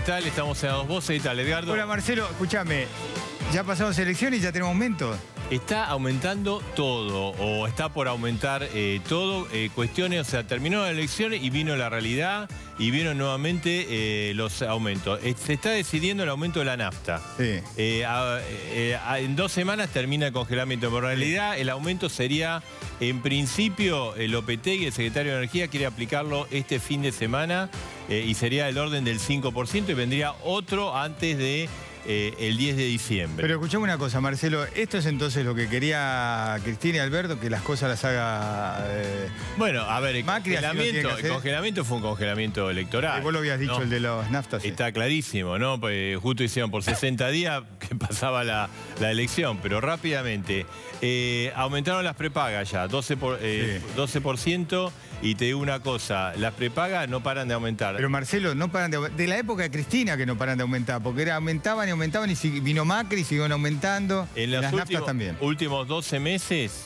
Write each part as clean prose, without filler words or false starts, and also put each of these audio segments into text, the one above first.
¿qué tal? Estamos en Dos Voces. ¿Qué tal, Edgardo? Hola, Marcelo. Escúchame, ya pasamos elecciones y ya tenemos aumento. Está aumentando todo, o está por aumentar todo. Cuestiones, o sea, terminó la elección y vino la realidad y vieron nuevamente los aumentos. Se está decidiendo el aumento de la nafta. Sí. En 2 semanas termina el congelamiento. Pero en realidad el aumento sería, en principio, Lopetegui, el secretario de Energía, quiere aplicarlo este fin de semana y sería del orden del 5% y vendría otro antes de el 10 de diciembre. Pero escuchame una cosa, Marcelo. Esto es entonces lo que quería Cristina y Alberto, que las cosas las haga bueno, a ver, Macri, el congelamiento fue un congelamiento electoral. Vos lo habías dicho, ¿no? El de las naftas. Sí. Está clarísimo, ¿no? Pues justo hicieron por 60 días que pasaba la elección, pero rápidamente aumentaron las prepagas ya, 12%, y te digo una cosa, las prepagas no paran de aumentar. Pero Marcelo, no paran de la época de Cristina que no paran de aumentar, porque aumentaban y aumentaban y vino Macri y siguieron aumentando. En las naftas también. Últimos 12 meses,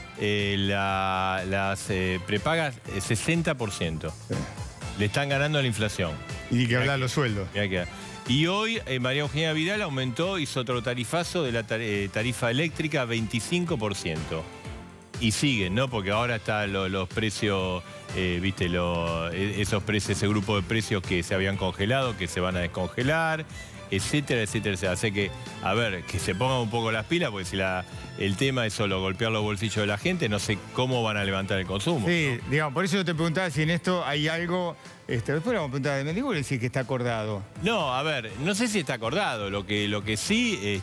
las prepagas 60%. Sí. Le están ganando a la inflación. Y ni que hablar los sueldos. Y hoy María Eugenia Vidal aumentó, hizo otro tarifazo de la tarifa eléctrica 25%. Y siguen, ¿no? Porque ahora están los precios, viste, esos precios, ese grupo de precios que se habían congelado, que se van a descongelar, etcétera, etcétera, etcétera. Así que, a ver, que se pongan un poco las pilas, porque si el tema es solo golpear los bolsillos de la gente, no sé cómo van a levantar el consumo. Sí, ¿no? digamos, por eso yo te preguntaba si en esto hay algo. Después le vamos a preguntar de Mendigo y decir que está acordado. No, a ver, no sé si está acordado. Lo que sí,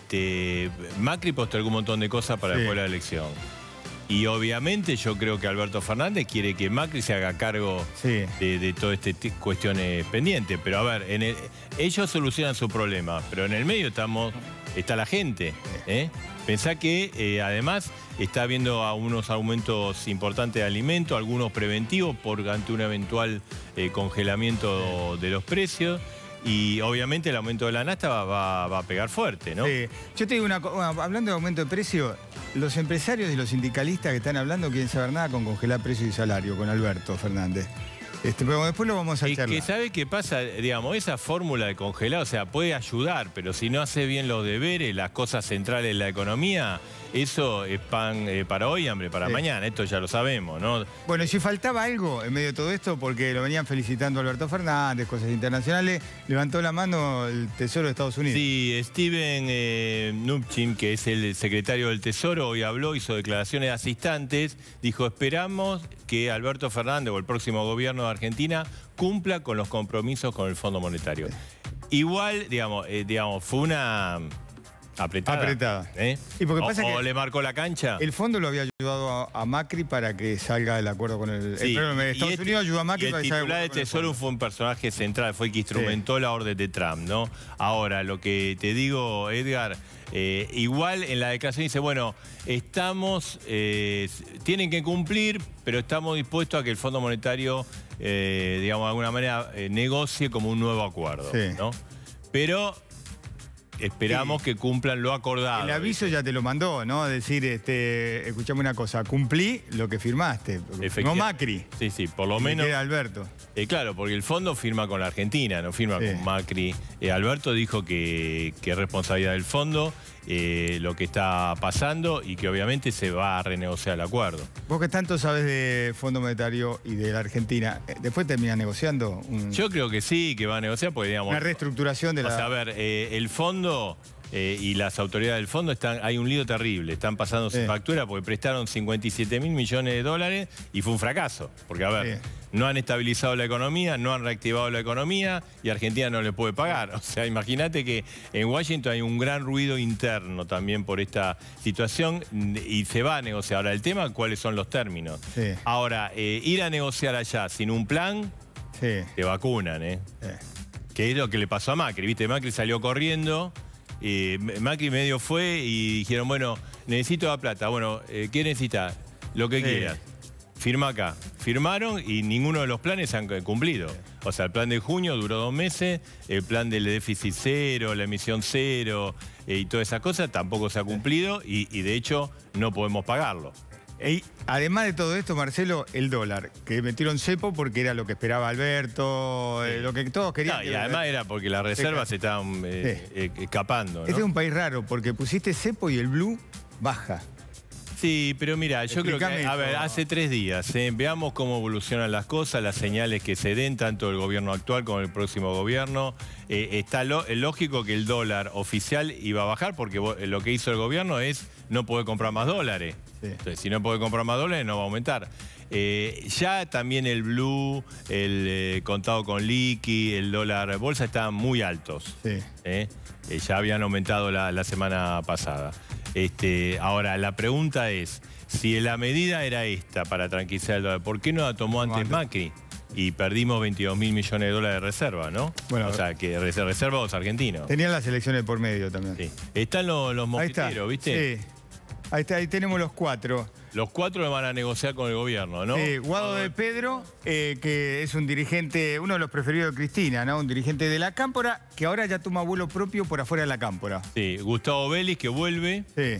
Macri postergó un montón de cosas para después de la elección. Y obviamente yo creo que Alberto Fernández quiere que Macri se haga cargo de todas estas cuestiones pendientes. Pero a ver, ellos solucionan su problema, pero en el medio está la gente. Pensá que además está habiendo unos aumentos importantes de alimentos, algunos preventivos ante un eventual congelamiento de los precios. Y obviamente el aumento de la nafta va a pegar fuerte, ¿no? Sí. Yo te digo hablando de aumento de precio, los empresarios y los sindicalistas que están hablando quieren saber nada con congelar precio y salario, con Alberto Fernández. Pero después lo vamos a charlar. Es que ¿sabe qué pasa? Digamos, esa fórmula de congelar, o sea, puede ayudar, pero si no hace bien los deberes, las cosas centrales de la economía, eso es pan para hoy, hambre para mañana. Esto ya lo sabemos, ¿no? Bueno, y si faltaba algo en medio de todo esto, porque lo venían felicitando a Alberto Fernández, cosas internacionales, levantó la mano el Tesoro de Estados Unidos. Sí, Steven Mnuchin, que es el secretario del Tesoro, hoy habló, hizo declaraciones a instantes, dijo, esperamos que Alberto Fernández o el próximo gobierno de Argentina cumpla con los compromisos con el Fondo Monetario. Igual, digamos, fue una apretada. Y porque pasa que le marcó la cancha. El fondo lo había ayudado a Macri para que salga del acuerdo con el... Sí. Estados Unidos ayudó a Macri para que salga del acuerdo. El titular de Tesoro fue un personaje central, fue el que instrumentó la orden de Trump, ¿no? Ahora, lo que te digo, Edgar, igual en la declaración dice, bueno, tienen que cumplir, pero estamos dispuestos a que el Fondo Monetario, digamos, de alguna manera, negocie como un nuevo acuerdo, ¿no? Pero esperamos que cumplan lo acordado. El aviso ya te lo mandó, ¿no? Decir, escuchame una cosa, cumplí lo que firmaste. No Macri. Sí, por lo menos. Queda Alberto. Claro, porque el fondo firma con la Argentina, no firma con Macri. Alberto dijo que es responsabilidad del fondo lo que está pasando y que obviamente se va a renegociar el acuerdo. Vos que tanto sabes de Fondo Monetario y de la Argentina, ¿después termina negociando? Yo creo que sí, que va a negociar, porque digamos... Una reestructuración de la... O sea, a ver, el fondo... y las autoridades del fondo hay un lío terrible, están pasando su factura porque prestaron 57.000 millones de dólares y fue un fracaso. Porque, a ver, no han estabilizado la economía, no han reactivado la economía y Argentina no le puede pagar. O sea, imagínate que en Washington hay un gran ruido interno también por esta situación y se va a negociar. Ahora, el tema, ¿cuáles son los términos? Ahora, ir a negociar allá sin un plan, te vacunan, Que es lo que le pasó a Macri, ¿viste? Macri salió corriendo... Macri medio fue y dijeron, bueno, necesito la plata. Bueno, ¿qué necesitas? Lo que quieras. Firma acá. Firmaron y ninguno de los planes se han cumplido. O sea, el plan de junio duró 2 meses, el plan del déficit cero, la emisión cero y todas esas cosas tampoco se ha cumplido y de hecho no podemos pagarlo. Y además de todo esto, Marcelo, el dólar, que metieron cepo porque era lo que esperaba Alberto, lo que todos querían. No, y además era porque las reservas se estaban escapando, ¿no? Este es un país raro, porque pusiste cepo y el blue baja. Sí, pero mira, yo creo que, a ver, hace 3 días, veamos cómo evolucionan las cosas, las señales que se den, tanto el gobierno actual como el próximo gobierno. Está lógico que el dólar oficial iba a bajar, porque lo que hizo el gobierno es no poder comprar más dólares. Sí. Entonces, si no puede comprar más dólares, no va a aumentar. Ya también el blue, el contado con liqui, el dólar bolsa estaban muy altos. Sí. Ya habían aumentado la semana pasada. Ahora, la pregunta es, si la medida era esta para tranquilizar el dólar, ¿por qué no la tomó antes Macri? Y perdimos 22.000 millones de dólares de reserva, ¿no? Bueno, o sea, que reserva los argentinos. Tenían las elecciones por medio también. Sí. Están los mosqueteros, ¿viste? Sí. Ahí está, ahí tenemos los 4. Los 4 van a negociar con el gobierno, ¿no? Guado de Pedro, que es un dirigente, uno de los preferidos de Cristina, ¿no? Un dirigente de la Cámpora, que ahora ya toma vuelo propio por afuera de la Cámpora. Sí, Gustavo Vélez, que vuelve. Sí.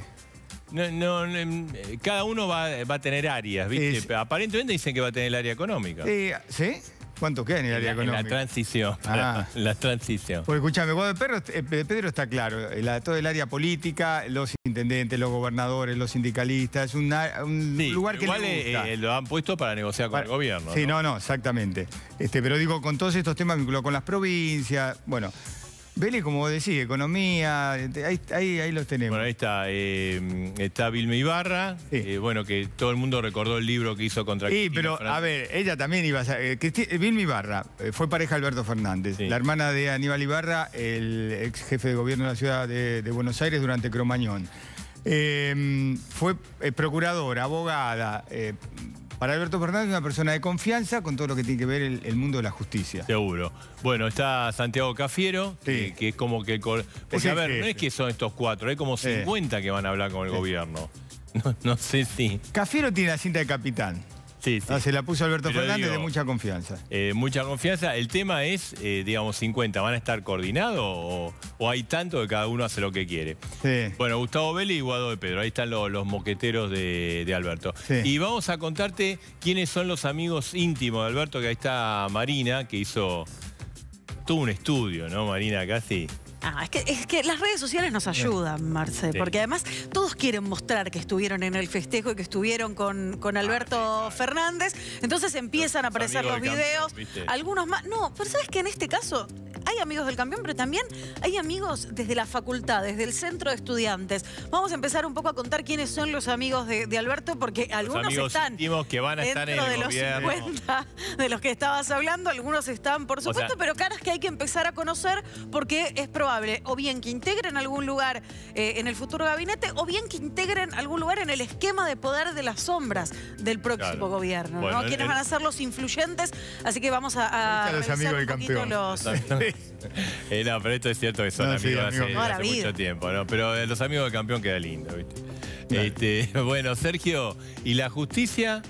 Cada uno va a tener áreas, ¿viste? Aparentemente dicen que va a tener el área económica. ¿Sí? ¿Cuánto queda en el área económica? En la transición. La transición. Pues escúchame, Guado de Pedro está claro. Todo el área política, los intendentes, los gobernadores, los sindicalistas. Es un lugar que le gusta. Lo han puesto para negociar con el gobierno. Sí, no, exactamente. Pero digo, con todos estos temas vinculados con las provincias, bueno. Vélez, como vos decís, economía, ahí los tenemos. Bueno, ahí está Vilma Ibarra, bueno, que todo el mundo recordó el libro que hizo contra Cristina. Sí, pero a ver, ella también iba a ser... Vilma Ibarra fue pareja de Alberto Fernández, la hermana de Aníbal Ibarra, el ex jefe de gobierno de la ciudad de Buenos Aires durante Cromañón. Fue procuradora, abogada... Para Alberto Fernández, una persona de confianza con todo lo que tiene que ver el mundo de la justicia. Seguro. Bueno, está Santiago Cafiero, que es como que... Porque, a ver, no es que son estos 4, hay como 50 que van a hablar con el gobierno. No sé si... Cafiero tiene la cinta de capitán. Sí. Se la puso Alberto Fernández, de mucha confianza. Mucha confianza. El tema es, digamos, 50. ¿Van a estar coordinados o hay tanto que cada uno hace lo que quiere? Sí. Bueno, Gustavo Vélez y Guado de Pedro. Ahí están los moqueteros de Alberto. Sí. Y vamos a contarte quiénes son los amigos íntimos de Alberto, que ahí está Marina, que hizo todo un estudio, ¿no, Marina? Casi... Es que las redes sociales nos ayudan, Marce, porque además todos quieren mostrar que estuvieron en el festejo y que estuvieron con Alberto Fernández. Entonces empiezan a aparecer los videos, algunos más. No, pero ¿sabes qué? En este caso hay amigos del campeón, pero también hay amigos desde la facultad, desde el centro de estudiantes. Vamos a empezar un poco a contar quiénes son los amigos de Alberto, porque algunos están que van a estar en el de gobierno. Los 50 de los que estabas hablando, algunos están, por supuesto, pero caras que hay que empezar a conocer porque es probable o bien que integren algún lugar en el futuro gabinete o bien que integren algún lugar en el esquema de poder de las sombras del próximo gobierno, ¿no? Bueno, ¿quiénes van a ser los influyentes? Así que vamos a los amigos del campeón. No, pero esto es cierto que son amigos hace mucho tiempo, ¿no? Pero los amigos del campeón queda lindo, ¿viste? Bueno, Sergio, ¿y la justicia?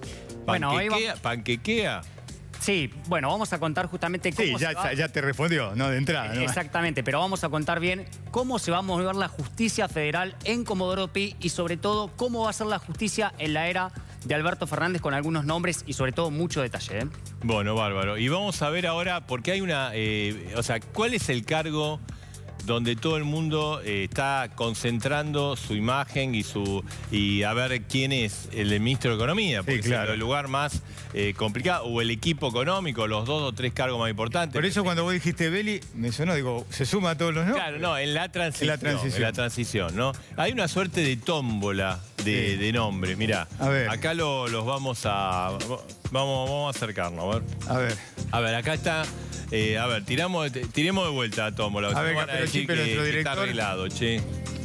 ¿Panquequea? Sí, bueno, vamos a contar justamente cómo ya te respondió, ¿no? De entrada, ¿no? Exactamente, pero vamos a contar bien cómo se va a mover la justicia federal en Comodoro Pi y sobre todo cómo va a ser la justicia en la era de Alberto Fernández con algunos nombres y sobre todo mucho detalle. Bueno, bárbaro. Y vamos a ver ahora, porque hay una... o sea, ¿cuál es el cargo donde todo el mundo está concentrando su imagen y a ver quién es el ministro de Economía? Porque es el lugar más complicado, o el equipo económico, los 2 o 3 cargos más importantes. Por eso cuando vos dijiste Vélez, me sonó, digo, ¿se suma a todos los nombres? Claro, no, en la transición, ¿no? Hay una suerte de tómbola de nombres. Mirá, acá los vamos a... Vamos a acercarnos, a ver. A ver, acá está... a ver, tiremos de vuelta a tómbola. A ver, van a decir que está arreglado, che.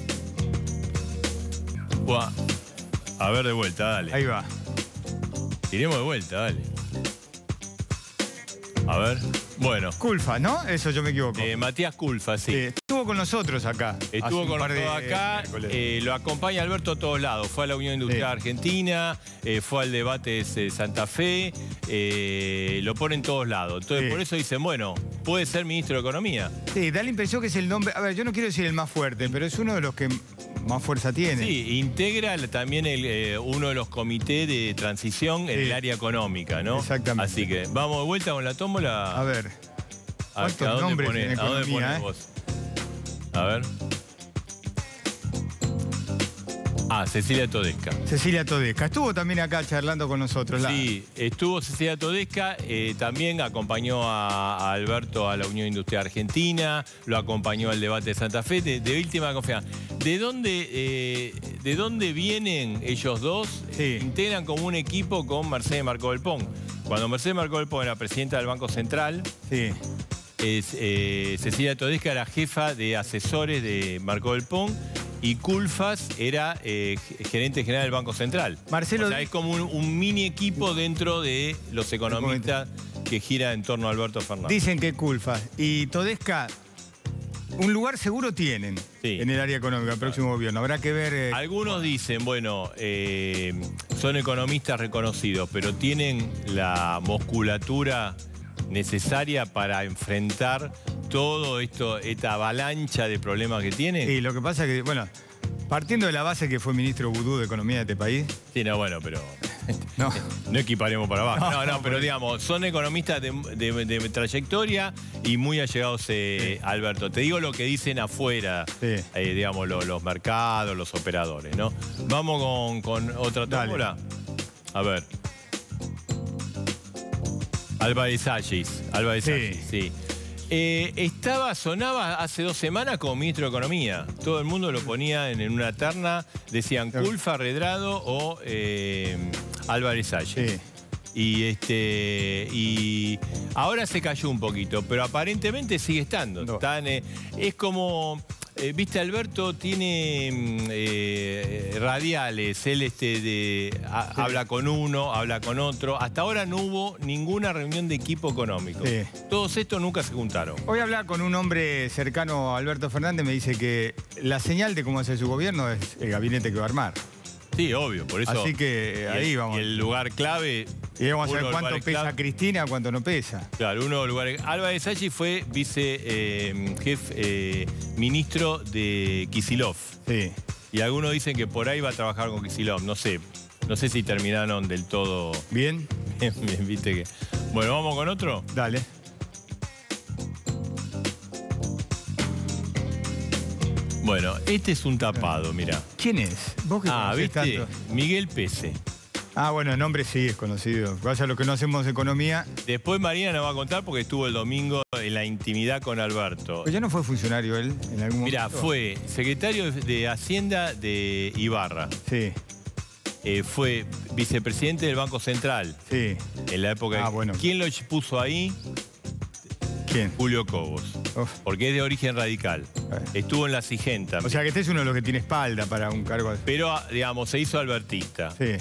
Buah. A ver, de vuelta, dale. Ahí va. Tiremos de vuelta, dale. A ver. Bueno. Culfa, ¿no? Eso yo me equivoco. Matías Culfa, sí. Estuvo con nosotros acá. Estuvo con nosotros acá. Lo acompaña Alberto a todos lados. Fue a la Unión Industrial Argentina, fue al debate de Santa Fe, lo pone en todos lados. Entonces, por eso dicen, bueno, puede ser ministro de Economía. Sí, da la impresión que es el nombre... A ver, yo no quiero decir el más fuerte, pero es uno de los que más fuerza tiene. Sí, integra también uno de los comités de transición en el área económica, ¿no? Exactamente. Así que vamos de vuelta con la tómbola. A ver. ¿A dónde pones vos? A ver. Cecilia Todesca. Cecilia Todesca. Estuvo también acá charlando con nosotros. Sí, estuvo Cecilia Todesca, también acompañó a Alberto a la Unión Industrial Argentina, lo acompañó al debate de Santa Fe, de última confianza. ¿De dónde vienen ellos dos? Sí. Integran como un equipo con Mercedes Marcó del Pont. Cuando Mercedes Marcó del Pont era presidenta del Banco Central, sí. Cecilia Todesca era jefa de asesores de Marcó del Pont, y Culfas era gerente general del Banco Central. Marcelo, o sea, es como un mini equipo dentro de los economistas que gira en torno a Alberto Fernández. Dicen que Culfas y Todesca un lugar seguro tienen en el área económica, el próximo gobierno. Habrá que ver... Algunos dicen, bueno, son economistas reconocidos, pero tienen la musculatura necesaria para enfrentar todo esta avalancha de problemas que tiene. Sí, lo que pasa es que, bueno, partiendo de la base que fue ministro Vudú de Economía de este país... Sí, no, bueno, pero... No equiparemos para abajo. No, pero digamos, son economistas de trayectoria y muy allegados a Alberto. Te digo lo que dicen afuera, digamos, los mercados, los operadores, ¿no? Vamos con otra tómbola. A ver. Álvarez Salles, sí. Sonaba hace 2 semanas como ministro de Economía. Todo el mundo lo ponía en una terna, decían Culfas, Redrado o Álvarez Salles. Sí. Y ahora se cayó un poquito, pero aparentemente sigue estando. Es como... Viste, Alberto tiene radiales, él habla con uno, habla con otro. Hasta ahora no hubo ninguna reunión de equipo económico. Sí. Todos estos nunca se juntaron. Hoy hablaba con un hombre cercano a Alberto Fernández, me dice que la señal de cómo hace su gobierno es el gabinete que va a armar. Sí, obvio, por eso. Así que ahí vamos. Y el lugar clave. Y vamos a ver cuánto pesa Cristina, cuánto no pesa. Claro, uno de los lugares. Álvarez Salles fue ministro de Kicillof. Sí. Y algunos dicen que por ahí va a trabajar con Kicillof. No sé si terminaron del todo. Bien. Bien, viste que. Bueno, ¿vamos con otro? Dale. Bueno, este es un tapado, mirá. ¿Quién es? ¿Vos qué ¿viste? Tanto? Miguel Pese. Bueno, el nombre sí es conocido. Vaya lo que no hacemos economía. Después Marina nos va a contar porque estuvo el domingo en la intimidad con Alberto. ¿Pero ya no fue funcionario él en algún momento? Mirá, fue secretario de Hacienda de Ibarra. Sí. Fue vicepresidente del Banco Central. Sí. En la época. Bueno. ¿Quién lo puso ahí? ¿Quién? Julio Cobos. Porque es de origen radical. Estuvo en la Sigenta. O sea que este es uno de los que tiene espalda para un cargo así. Pero, digamos, se hizo albertista. Sí.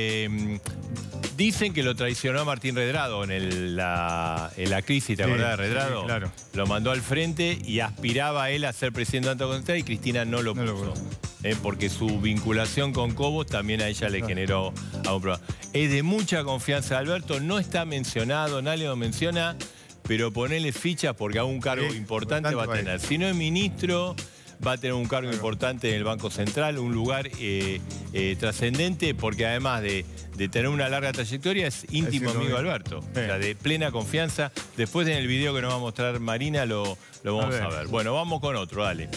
Dicen que lo traicionó a Martín Redrado en la crisis, ¿te acordás de Redrado? Sí, claro. Lo mandó al frente y aspiraba a él a ser presidente del Banco Central y Cristina no lo puso. Porque su vinculación con Cobos también a ella le generó algún problema. Es de mucha confianza de Alberto, no está mencionado, nadie lo menciona. Pero ponele fichas porque algún cargo importante va a tener. Si no es ministro, va a tener un cargo importante en el Banco Central, un lugar trascendente, porque además de tener una larga trayectoria, es íntimo amigo de Alberto. O sea, de plena confianza. Después en el video que nos va a mostrar Marina lo vamos a ver. Bueno, vamos con otro, dale.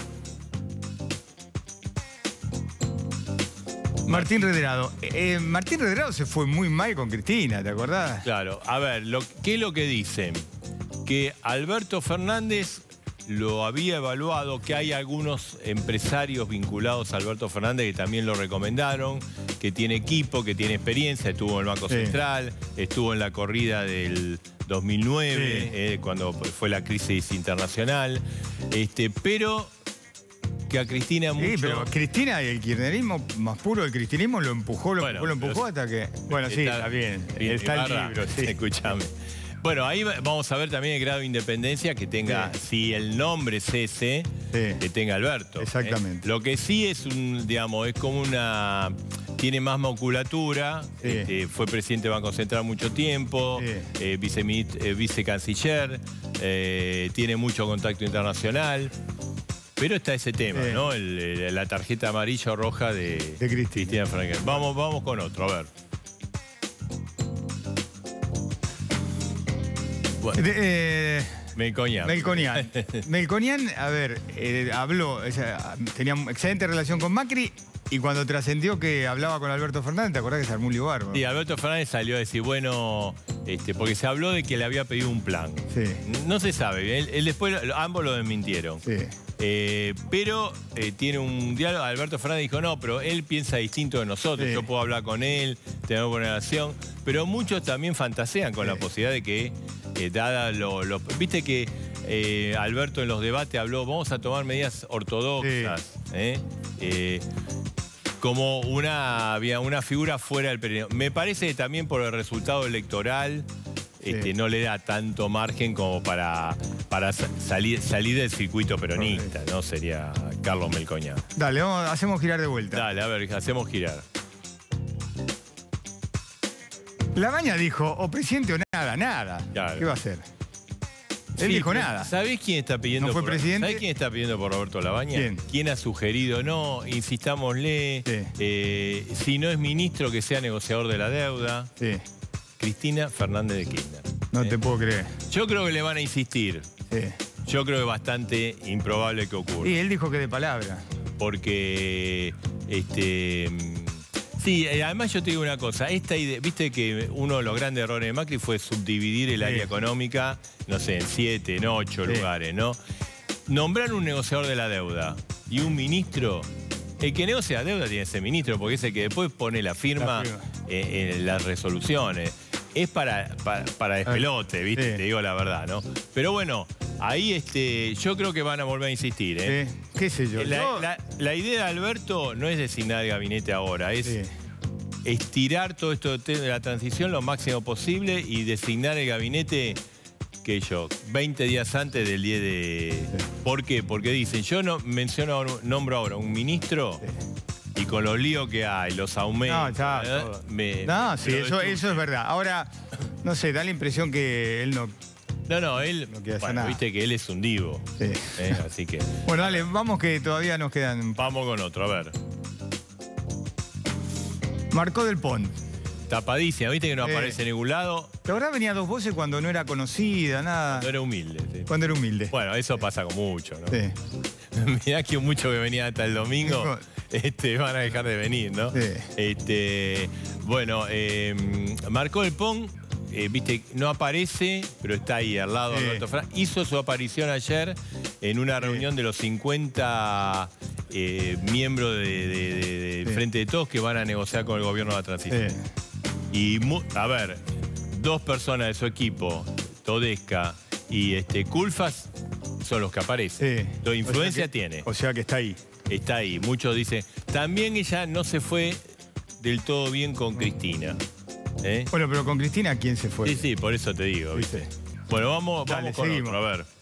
Martín Redrado. Martín Redrado se fue muy mal con Cristina, ¿te acordás? Claro. A ver, ¿qué es lo que dicen? Que Alberto Fernández lo había evaluado, que hay algunos empresarios vinculados a Alberto Fernández que también lo recomendaron, que tiene equipo, que tiene experiencia, estuvo en el Banco Central, estuvo en la corrida del 2009, cuando fue la crisis internacional, pero que a Cristina mucho... Sí, pero Cristina y el kirchnerismo, más puro el cristinismo, lo empujó hasta que... Bueno, sí, está bien. Está el libro, sí. Escúchame. Bueno, ahí vamos a ver también el grado de independencia que tenga, si el nombre es ese, que tenga Alberto. Exactamente. Lo que sí es es como una... Tiene más musculatura, fue presidente del Banco Central mucho tiempo, vicecanciller, tiene mucho contacto internacional. Pero está ese tema, ¿no? La tarjeta amarilla o roja de Cristina Fernández. Vamos con otro, a ver. Bueno. Melconian. Melconian, a ver, habló, tenía excelente relación con Macri. Y cuando trascendió que hablaba con Alberto Fernández, ¿te acordás que se armó un lío bárbaro? Sí, Alberto Fernández salió a decir, bueno, porque se habló de que le había pedido un plan. Sí. No se sabe, él después ambos lo desmintieron. Sí. Pero tiene un diálogo. Alberto Fernández dijo, no, pero él piensa distinto de nosotros. Sí. Yo puedo hablar con él, tenemos buena relación. Pero muchos también fantasean con la posibilidad de que, dada viste que Alberto en los debates habló, vamos a tomar medidas ortodoxas. Sí. Como una figura fuera del peronismo. Me parece que también por el resultado electoral no le da tanto margen como para salir del circuito peronista, ¿no? Sería Carlos Melconian. Dale, hacemos girar de vuelta. Dale, a ver, hacemos girar. Labaña dijo, o presidente o nada. Claro. ¿Qué va a hacer? Él dijo nada. ¿Sabés quién está pidiendo? ¿No fue presidente? ¿Sabés quién está pidiendo por Roberto Labaña? ¿Quién ha sugerido? No, insistámosle. Sí. Si no es ministro, que sea negociador de la deuda. Sí. Cristina Fernández de Kirchner. No te puedo creer. Yo creo que le van a insistir. Sí. Yo creo que es bastante improbable que ocurra. Y él dijo que de palabra. Porque sí, además yo te digo una cosa, esta idea, viste que uno de los grandes errores de Macri fue subdividir el área económica, no sé, en 7, en 8 lugares, ¿no? Nombrar un negociador de la deuda y un ministro, el que negocia la deuda tiene que ser ministro, porque es el que después pone la firma en las resoluciones. Es para despelote, ¿viste? Te digo la verdad, ¿no? Pero bueno, ahí yo creo que van a volver a insistir, ¿eh? ¿Qué sé yo? La idea de Alberto no es designar el gabinete ahora, es estirar todo esto de la transición lo máximo posible y designar el gabinete, 20 días antes del 10 de... ¿Por qué? Porque dicen, yo nombro ahora un ministro... Y con los líos que hay, los aumentos... eso es verdad. Ahora, no sé, da la impresión que él no... él... No quiere hacer nada. Viste que él es un divo. Sí. Así que... Bueno, dale, vamos que todavía nos quedan... Vamos con otro, a ver. Marcó Del Pont. Tapadísima, viste que no aparece en ningún lado. La verdad venía 2 voces cuando no era conocida, nada. Cuando era humilde. Sí. Cuando era humilde. Bueno, eso pasa con mucho, ¿no? Sí. Mirá que mucho que venía hasta el domingo... van a dejar de venir, ¿no? Sí. Bueno, Marcó Del Pont, viste, no aparece, pero está ahí al lado de Alberto Fernández. Hizo su aparición ayer en una reunión de los 50 miembros del Frente de Todos que van a negociar con el gobierno de la transición. Y, a ver, 2 personas de su equipo, Todesca y Culfas, son los que aparecen. Toda influencia tiene. O sea que está ahí. Está ahí. Muchos dicen, también ella no se fue del todo bien con Cristina. Bueno, pero con Cristina, ¿quién se fue? Sí, por eso te digo, ¿viste? Bueno, vamos con otro, a ver.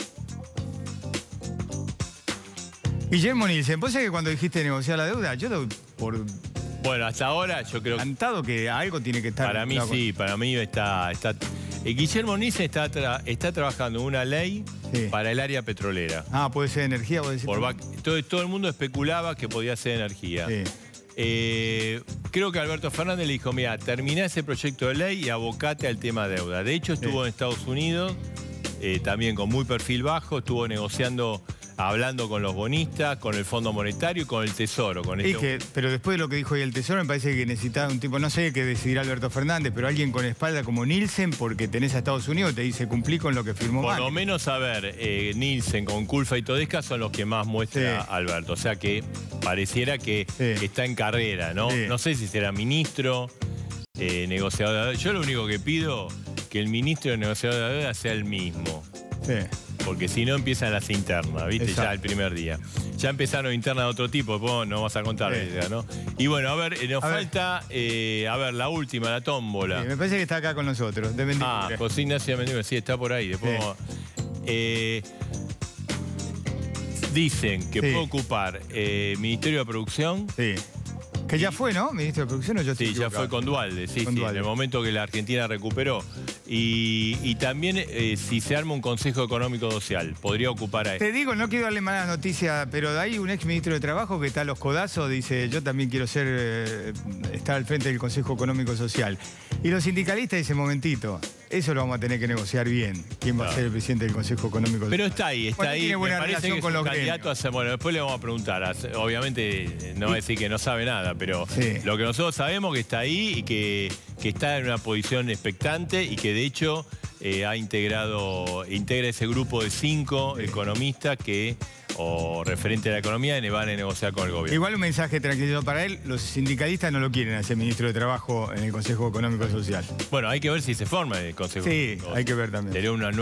Guillermo Nielsen, ¿vos sabés que cuando dijiste negociar la deuda, yo doy por... Bueno, hasta ahora yo creo... Cantado que algo tiene que estar... Para mí sí, para mí está... Guillermo Nielsen está trabajando una ley para el área petrolera. Ah, puede ser energía, vos decís. Todo el mundo especulaba que podía ser energía. Creo que Alberto Fernández le dijo, mira, terminá ese proyecto de ley y abocate al tema deuda. De hecho, estuvo en Estados Unidos, también con muy perfil bajo, estuvo negociando, hablando con los bonistas, con el Fondo Monetario y con el Tesoro. Pero después de lo que dijo hoy el Tesoro, me parece que necesitaba un tipo, no sé qué decidirá Alberto Fernández, pero alguien con espalda como Nielsen, porque tenés a Estados Unidos, te dice cumplí con lo que firmó Macri. Por lo menos, a ver, Nielsen con Culfa y Todesca son los que más muestra Alberto. O sea que pareciera que está en carrera, ¿no? No sé si será ministro, negociador. Yo lo único que pido que el ministro de negociador de la deuda sea el mismo. Porque si no empiezan las internas, ¿viste? Exacto. Ya el primer día. Ya empezaron internas de otro tipo, después no vas a contar, ¿no? Y bueno, a ver, nos falta, la última, la tómbola. Me parece que está acá con nosotros, de Mendicure. José Ignacio de Mendicure, sí, está por ahí. Después dicen que puede ocupar Ministerio de Producción. Que ya fue, ¿no? Ministro de Producción, ¿o yo estoy equivocado? Ya fue con Dualde, en el momento que la Argentina recuperó. Y también si se arma un Consejo Económico Social, podría ocupar a eso. Te digo, no quiero darle mala noticia, pero hay un ex ministro de Trabajo que está a los codazos, dice, yo también quiero estar al frente del Consejo Económico Social. Y los sindicalistas dicen, momentito, eso lo vamos a tener que negociar bien. ¿Quién va a ser el presidente del Consejo Económico Social? Pero está ahí, está ahí. Tiene buena Me parece relación que con los candidato bueno, después le vamos a preguntar. Obviamente no va a decir que no sabe nada, pero lo que nosotros sabemos que está ahí y que está en una posición expectante y que de hecho integra ese grupo de 5 economistas que, o referente a la economía, van a negociar con el gobierno. Igual un mensaje tranquilo para él, los sindicalistas no lo quieren a ese ministro de Trabajo en el Consejo Económico y Social. Bueno, hay que ver si se forma el Consejo Económico. Sí, hay que ver también. Sería una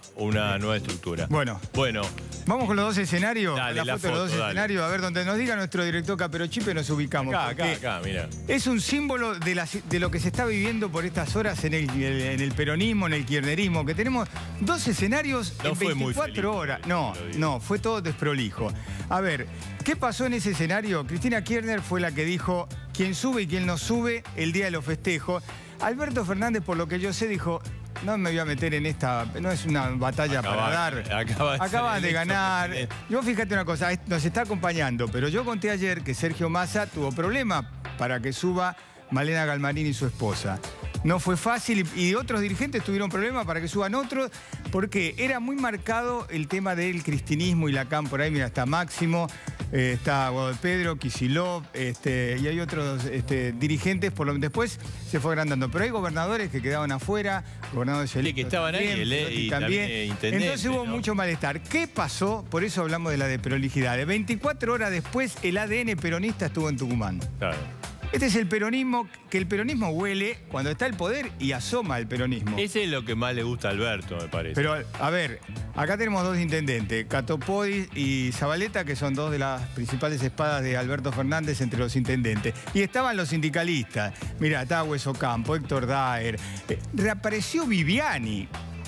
nueva estructura. Bueno. Vamos con los dos escenarios. Dale, la foto de los dos escenarios, a ver, donde nos diga nuestro director Caperochipe nos ubicamos. Acá, mira. Es un símbolo de lo que se está viviendo por estas horas en el peronismo, en el kirchnerismo, que tenemos dos escenarios en 24 horas. No, fue todo desprolijo. A ver, ¿qué pasó en ese escenario? Cristina Kirchner fue la que dijo quién sube y quién no sube el día de los festejos. Alberto Fernández, por lo que yo sé, dijo, no me voy a meter en esta, no es una batalla para dar. Acaban de ganar. Yo fíjate una cosa, nos está acompañando, pero yo conté ayer que Sergio Massa tuvo problemas para que suba Malena Galmarini y su esposa. No fue fácil y otros dirigentes tuvieron problemas para que suban otros, porque era muy marcado el tema del cristinismo y la CAM por ahí. Mira, está Máximo, está Guado de Pedro, Kicillof, y hay otros dirigentes, después se fue agrandando. Pero hay gobernadores que quedaban afuera, gobernadores electos que estaban ahí, también. Entonces hubo mucho malestar. ¿Qué pasó? Por eso hablamos de la desprolijidad. De 24 horas después, el ADN peronista estuvo en Tucumán. Claro. Este es el peronismo, que el peronismo huele cuando está el poder y asoma el peronismo. Ese es lo que más le gusta a Alberto, me parece. Pero, a ver, acá tenemos dos intendentes, Catopodis y Zabaleta, que son dos de las principales espadas de Alberto Fernández entre los intendentes. Y estaban los sindicalistas. Mirá, estaba Hueso Campo, Héctor Daer. Reapareció Viviani.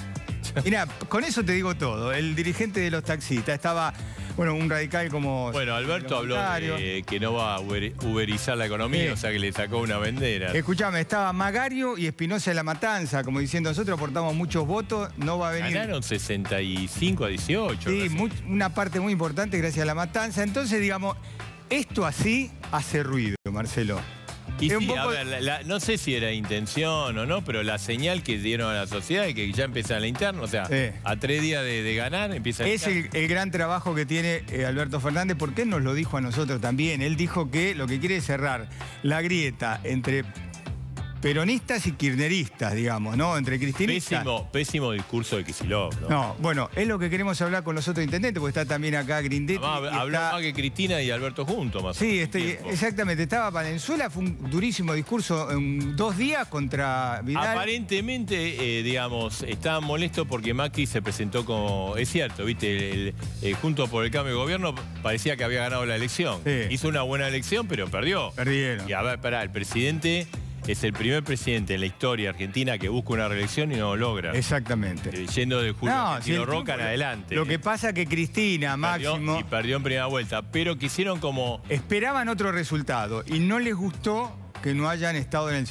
Mirá, con eso te digo todo. El dirigente de los taxistas estaba... Bueno, un radical como... Bueno, Alberto habló de que no va a uberizar la economía, o sea que le sacó una bandera. Escuchame, estaba Magario y Espinosa de la Matanza, como diciendo, nosotros aportamos muchos votos, no va a venir... Ganaron 65 a 18. Sí, una parte muy importante gracias a la Matanza. Entonces, digamos, esto así hace ruido, Marcelo. Y sí, a ver, no sé si era intención o no, pero la señal que dieron a la sociedad es que ya empieza la interna, o sea, a 3 días de ganar empieza Es el gran trabajo que tiene Alberto Fernández, porque él nos lo dijo a nosotros también. Él dijo que lo que quiere es cerrar la grieta entre peronistas y kirchneristas, digamos, ¿no? Entre cristinistas. Pésimo discurso de Kicillof, ¿no? No, bueno, es lo que queremos hablar con los otros intendentes, porque está también acá Grindetti. Habló más que Cristina y Alberto juntos, más o menos. Sí, exactamente. Estaba Valenzuela, fue un durísimo discurso en 2 días contra Vidal. Aparentemente, digamos, estaban molestos porque Macri se presentó como... Es cierto, ¿viste? Junto por el cambio de gobierno parecía que había ganado la elección. Sí. Hizo una buena elección, pero perdió. Perdieron. Y a ver, el presidente... Es el primer presidente en la historia argentina que busca una reelección y no lo logra. Exactamente. Yendo de Julio Argentino Roca en adelante. Lo que pasa es que Cristina, Máximo... Y perdió en primera vuelta, pero quisieron como... Esperaban otro resultado y no les gustó que no hayan estado en el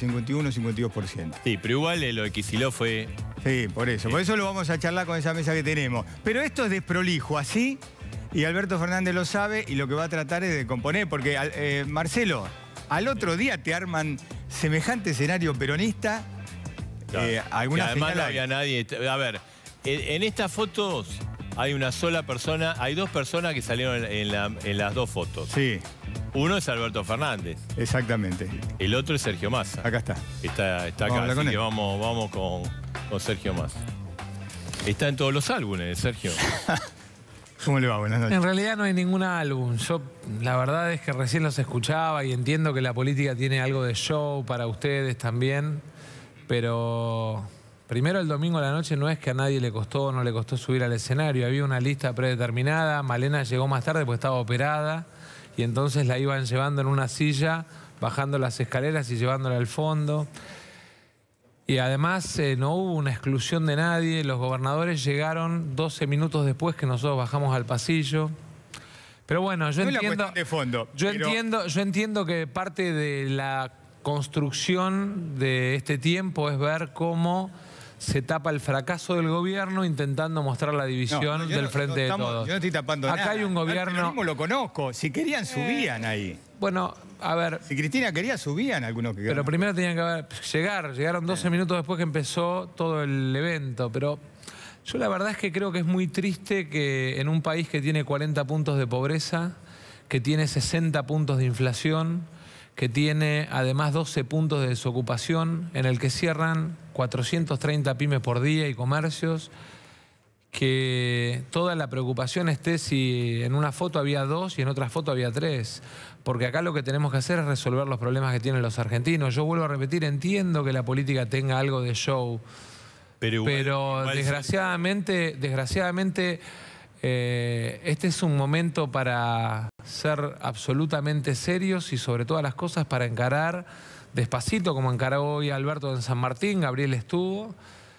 51-52%. Sí, pero igual lo de Kicillof fue... Sí, por eso. Por eso lo vamos a charlar con esa mesa que tenemos. Pero esto es desprolijo, así, y Alberto Fernández lo sabe y lo que va a tratar es de componer, porque, Marcelo, al otro día te arman... semejante escenario peronista, además no había nadie. A ver, en estas fotos hay una sola persona, hay 2 personas que salieron en las 2 fotos. Sí. Uno es Alberto Fernández. Exactamente. El otro es Sergio Massa. Acá está. Está acá, así que vamos con Sergio Massa. Está en todos los álbumes, Sergio. ¿Cómo le va? Buenas noches. En realidad no hay ningún álbum. Yo, la verdad es que recién los escuchaba y entiendo que la política tiene algo de show para ustedes también, pero primero el domingo a la noche no es que a nadie le costó o no le costó subir al escenario. Había una lista predeterminada, Malena llegó más tarde porque estaba operada y entonces la iban llevando en una silla, bajando las escaleras y llevándola al fondo. Y además no hubo una exclusión de nadie, los gobernadores llegaron 12 minutos después que nosotros bajamos al pasillo. Pero bueno, yo entiendo que parte de la construcción de este tiempo es ver cómo se tapa el fracaso del gobierno intentando mostrar la división del Frente de Todos. Yo no estoy tapando nada. Acá hay un gobierno... Yo mismo lo conozco. Si querían, subían ahí. Bueno, a ver... Si Cristina quería, subían algunos que... Pero primero tenían que llegaron 12 minutos después que empezó todo el evento, pero... Yo la verdad es que creo que es muy triste que en un país que tiene 40 puntos de pobreza, que tiene 60 puntos de inflación, que tiene además 12 puntos de desocupación, en el que cierran 430 pymes por día y comercios, que toda la preocupación esté si en una foto había 2 y en otra foto había 3. Porque acá lo que tenemos que hacer es resolver los problemas que tienen los argentinos. Yo vuelvo a repetir, entiendo que la política tenga algo de show, pero desgraciadamente, este es un momento para ser absolutamente serios y sobre todas las cosas para encarar despacito, como encaró hoy Alberto en San Martín, Gabriel estuvo,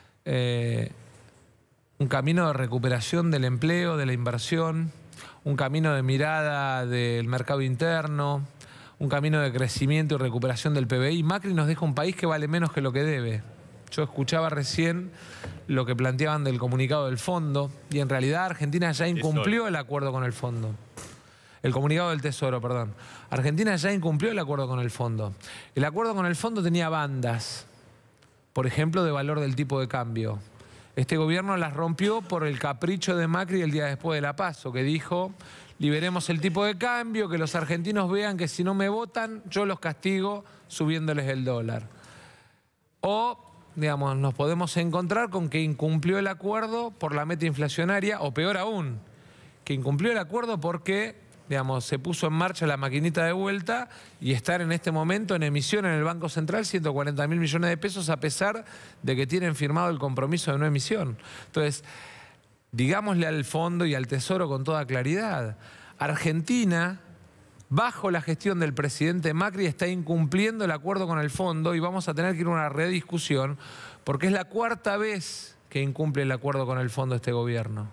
un camino de recuperación del empleo, de la inversión, un camino de mirada del mercado interno, un camino de crecimiento y recuperación del PBI. Macri nos deja un país que vale menos que lo que debe. Yo escuchaba recién lo que planteaban del comunicado del fondo y en realidad Argentina ya incumplió el acuerdo con el fondo. El comunicado del Tesoro, perdón. Argentina ya incumplió el acuerdo con el fondo. El acuerdo con el fondo tenía bandas, por ejemplo, de valor del tipo de cambio. Este gobierno las rompió por el capricho de Macri el día después de la PASO, que dijo, liberemos el tipo de cambio, que los argentinos vean que si no me votan, yo los castigo subiéndoles el dólar. O... digamos, nos podemos encontrar con que incumplió el acuerdo por la meta inflacionaria, o peor aún, que incumplió el acuerdo porque, digamos, se puso en marcha la maquinita de vuelta y estar en este momento en emisión en el Banco Central 140.000 millones de pesos a pesar de que tienen firmado el compromiso de no emisión. Entonces, digámosle al fondo y al Tesoro con toda claridad, Argentina... bajo la gestión del presidente Macri está incumpliendo el acuerdo con el fondo y vamos a tener que ir a una rediscusión porque es la 4ª vez que incumple el acuerdo con el fondo este gobierno.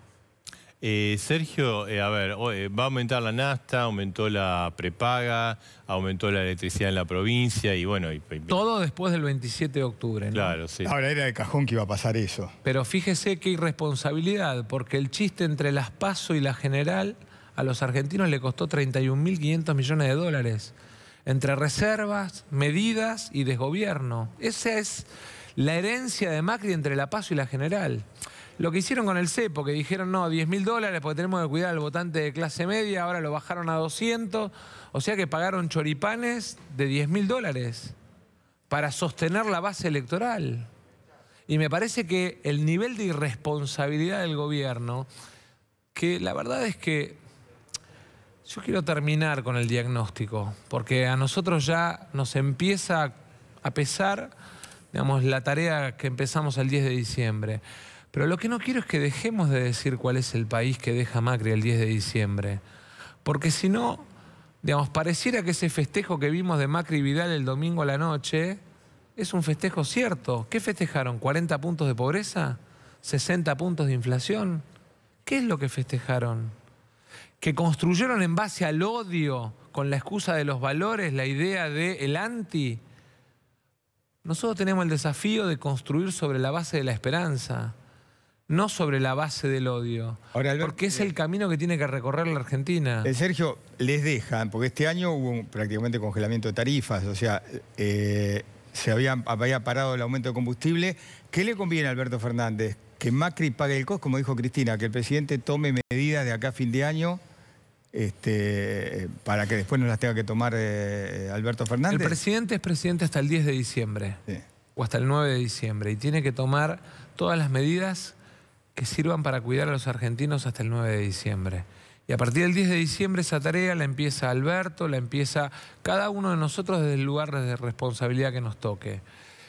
Sergio, a ver, va a aumentar la nafta, aumentó la prepaga, aumentó la electricidad en la provincia y bueno... todo después del 27 de octubre, ¿no? Claro, sí. Ahora era de cajón que iba a pasar eso. Pero fíjese qué irresponsabilidad, porque el chiste entre las PASO y la General... a los argentinos le costó 31.500 millones de dólares. Entre reservas, medidas y desgobierno. Esa es la herencia de Macri entre la PASO y la General. Lo que hicieron con el cepo, que dijeron, no, 10.000 dólares porque tenemos que cuidar al votante de clase media, ahora lo bajaron a 200. O sea que pagaron choripanes de 10.000 dólares para sostener la base electoral. Y me parece que el nivel de irresponsabilidad del gobierno, que la verdad es que... yo quiero terminar con el diagnóstico, porque a nosotros ya nos empieza a pesar, digamos, la tarea que empezamos el 10 de diciembre. Pero lo que no quiero es que dejemos de decir cuál es el país que deja Macri el 10 de diciembre. Porque si no, digamos, pareciera que ese festejo que vimos de Macri y Vidal el domingo a la noche es un festejo cierto. ¿Qué festejaron? ¿40 puntos de pobreza? ¿60 puntos de inflación? ¿Qué es lo que festejaron? Que construyeron en base al odio, con la excusa de los valores, la idea del anti. Nosotros tenemos el desafío de construir sobre la base de la esperanza, no sobre la base del odio. Ahora, Albert, porque es el camino que tiene que recorrer la Argentina. Sergio, les dejan, porque este año hubo prácticamente congelamiento de tarifas, o sea, se había parado el aumento de combustible. ¿Qué le conviene a Alberto Fernández? Que Macri pague el costo, como dijo Cristina, que el presidente tome medidas de acá a fin de año para que después no las tenga que tomar Alberto Fernández. El presidente es presidente hasta el 10 de diciembre, sí, o hasta el 9 de diciembre, y tiene que tomar todas las medidas que sirvan para cuidar a los argentinos hasta el 9 de diciembre. Y a partir del 10 de diciembre esa tarea la empieza Alberto, la empieza cada uno de nosotros desde el lugar de responsabilidad que nos toque.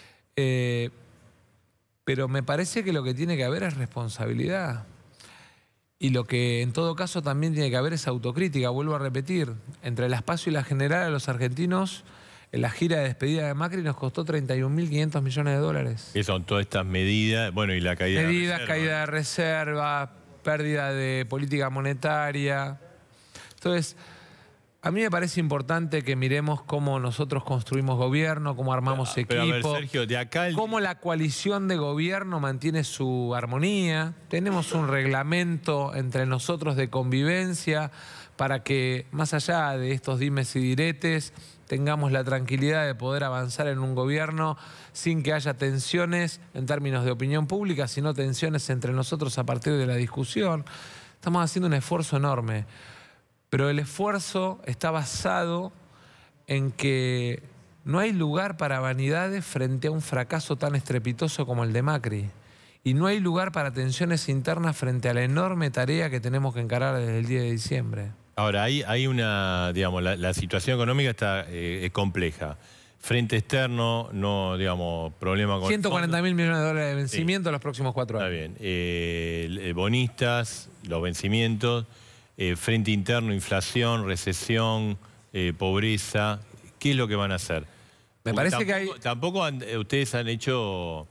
Pero me parece que lo que tiene que haber es responsabilidad. Y lo que en todo caso también tiene que haber es autocrítica. Vuelvo a repetir, entre las PASO y la General a los argentinos, en la gira de despedida de Macri nos costó 31.500 millones de dólares. ¿Qué son todas estas medidas? Bueno, y la caída de reserva. Medidas, caída de reserva, pérdida de política monetaria. Entonces, A mí me parece importante que miremos cómo nosotros construimos gobierno, cómo armamos equipo, pero a ver, Sergio, de acá cómo la coalición de gobierno mantiene su armonía. Tenemos un reglamento entre nosotros de convivencia para que, más allá de estos dimes y diretes, tengamos la tranquilidad de poder avanzar en un gobierno sin que haya tensiones en términos de opinión pública, sino tensiones entre nosotros a partir de la discusión. Estamos haciendo un esfuerzo enorme. Pero el esfuerzo está basado en que no hay lugar para vanidades frente a un fracaso tan estrepitoso como el de Macri. Y no hay lugar para tensiones internas frente a la enorme tarea que tenemos que encarar desde el 10 de diciembre. Ahora, hay una, digamos, la situación económica está compleja. Frente externo, no, digamos, problema con 140.000 millones de dólares de vencimiento en los próximos 4 años. Está bien. Bonistas, los vencimientos. Frente interno, inflación, recesión, pobreza. ¿Qué es lo que van a hacer? Me parece que hay... Tampoco ustedes han hecho...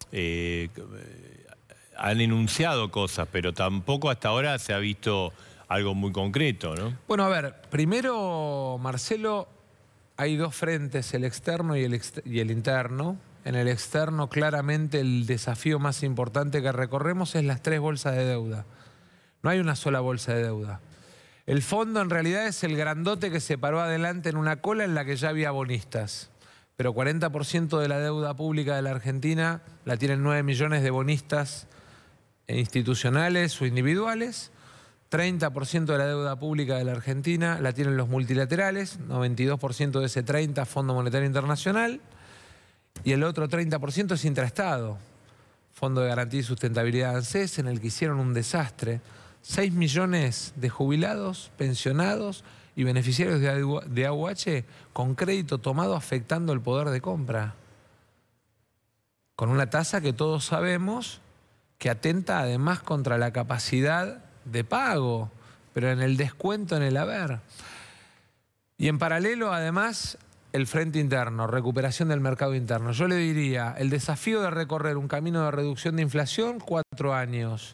han enunciado cosas, pero tampoco hasta ahora se ha visto algo muy concreto, ¿no? Bueno, a ver, primero, Marcelo, hay dos frentes, el externo y el interno. En el externo, claramente, el desafío más importante que recorremos es las 3 bolsas de deuda. No hay una sola bolsa de deuda. El fondo en realidad es el grandote que se paró adelante en una cola en la que ya había bonistas. Pero 40% de la deuda pública de la Argentina la tienen 9 millones de bonistas institucionales o individuales. 30% de la deuda pública de la Argentina la tienen los multilaterales, 92% de ese 30% Fondo Monetario Internacional. Y el otro 30% es intraestado. Fondo de Garantía y Sustentabilidad ANSES, en el que hicieron un desastre. 6 millones de jubilados, pensionados y beneficiarios de AUH con crédito tomado afectando el poder de compra. Con una tasa que todos sabemos que atenta además contra la capacidad de pago, pero en el descuento en el haber. Y en paralelo, además, el frente interno, recuperación del mercado interno. Yo le diría, el desafío de recorrer un camino de reducción de inflación, 4 años.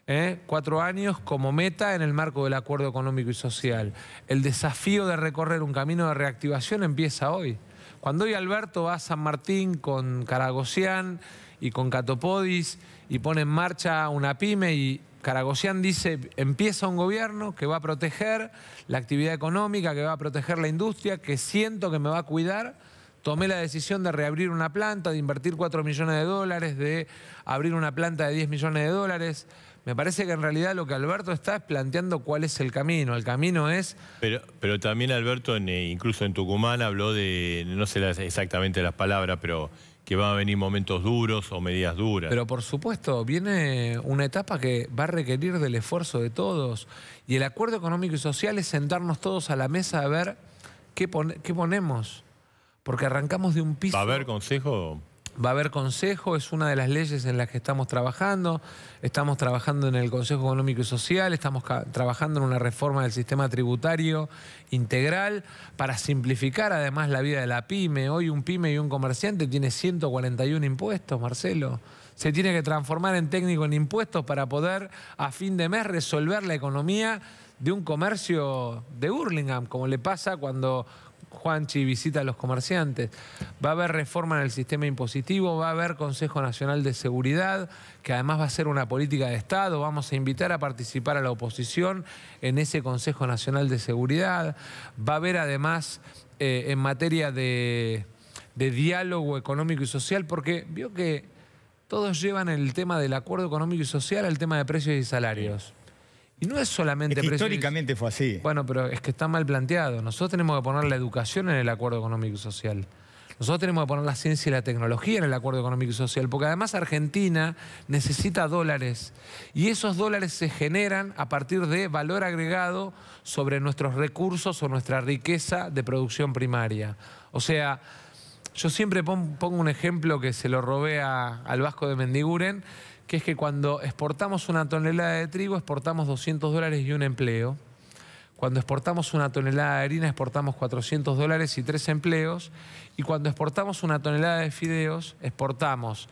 4 años como meta en el marco del acuerdo económico y social. El desafío de recorrer un camino de reactivación empieza hoy. Cuando hoy Alberto va a San Martín con Karagossian y con Catopodis y pone en marcha una pyme y Karagossian dice, empieza un gobierno que va a proteger la actividad económica, que va a proteger la industria, que siento que me va a cuidar. Tomé la decisión de reabrir una planta, de invertir 4 millones de dólares, de abrir una planta de 10 millones de dólares. Me parece que en realidad lo que Alberto está es planteando cuál es el camino. El camino es... Pero también Alberto, incluso en Tucumán, habló de, no sé exactamente las palabras, pero que van a venir momentos duros o medidas duras. Pero por supuesto, viene una etapa que va a requerir del esfuerzo de todos. Y el acuerdo económico y social es sentarnos todos a la mesa a ver qué ponemos. Porque arrancamos de un piso... ¿Va a haber consejo? Va a haber consejo, es una de las leyes en las que estamos trabajando. Estamos trabajando en el Consejo Económico y Social, estamos trabajando en una reforma del sistema tributario integral para simplificar además la vida de la pyme. Hoy un pyme y un comerciante tiene 141 impuestos, Marcelo. Se tiene que transformar en técnico en impuestos para poder a fin de mes resolver la economía de un comercio de Hurlingham, como le pasa cuando Juanchi visita a los comerciantes. Va a haber reforma en el sistema impositivo, va a haber Consejo Nacional de Seguridad, que además va a ser una política de Estado. Vamos a invitar a participar a la oposición en ese Consejo Nacional de Seguridad. Va a haber además en materia de diálogo económico y social, porque vio que todos llevan el tema del acuerdo económico y social al tema de precios y salarios. Y no es solamente... Es que históricamente fue así. Bueno, pero es que está mal planteado. Nosotros tenemos que poner la educación en el acuerdo económico y social. Nosotros tenemos que poner la ciencia y la tecnología en el acuerdo económico y social, porque además Argentina necesita dólares. Y esos dólares se generan a partir de valor agregado sobre nuestros recursos o nuestra riqueza de producción primaria. O sea, yo siempre pongo un ejemplo que se lo robé al Vasco de Mendiguren, que es que cuando exportamos una tonelada de trigo, exportamos $200 y un empleo. Cuando exportamos una tonelada de harina, exportamos $400 y 3 empleos. Y cuando exportamos una tonelada de fideos, exportamos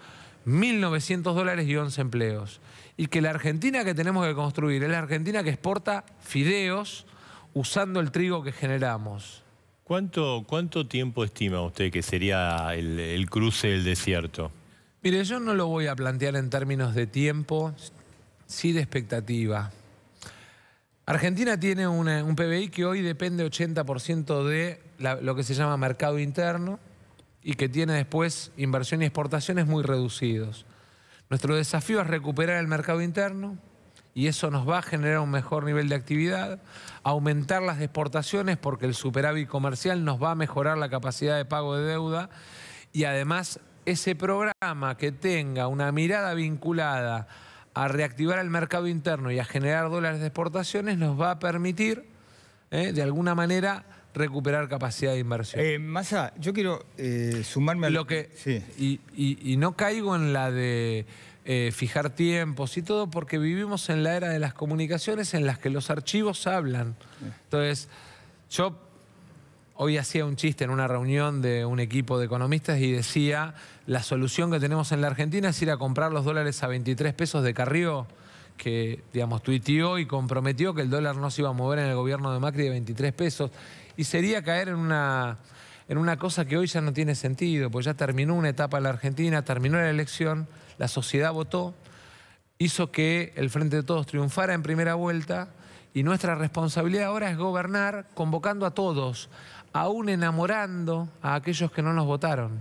$1.900 y 11 empleos. Y que la Argentina que tenemos que construir es la Argentina que exporta fideos, usando el trigo que generamos. ¿Cuánto tiempo estima usted que sería el cruce del desierto? Mire, yo no lo voy a plantear en términos de tiempo, sí de expectativa. Argentina tiene un PBI que hoy depende 80% de lo que se llama mercado interno y que tiene después inversión y exportaciones muy reducidos. Nuestro desafío es recuperar el mercado interno y eso nos va a generar un mejor nivel de actividad, aumentar las exportaciones porque el superávit comercial nos va a mejorar la capacidad de pago de deuda y además ese programa que tenga una mirada vinculada a reactivar el mercado interno y a generar dólares de exportaciones nos va a permitir, de alguna manera, recuperar capacidad de inversión. Massa, yo quiero sumarme a lo que sí. Y no caigo en la de fijar tiempos y todo, porque vivimos en la era de las comunicaciones en las que los archivos hablan. Entonces, yo hoy hacía un chiste en una reunión de un equipo de economistas y decía, la solución que tenemos en la Argentina es ir a comprar los dólares a 23 pesos de Carrió, que, digamos, tuiteó y comprometió que el dólar no se iba a mover en el gobierno de Macri de 23 pesos. Y sería caer en una cosa que hoy ya no tiene sentido, pues ya terminó una etapa en la Argentina, terminó la elección, la sociedad votó, hizo que el Frente de Todos triunfara en primera vuelta y nuestra responsabilidad ahora es gobernar convocando a todos, aún enamorando a aquellos que no nos votaron.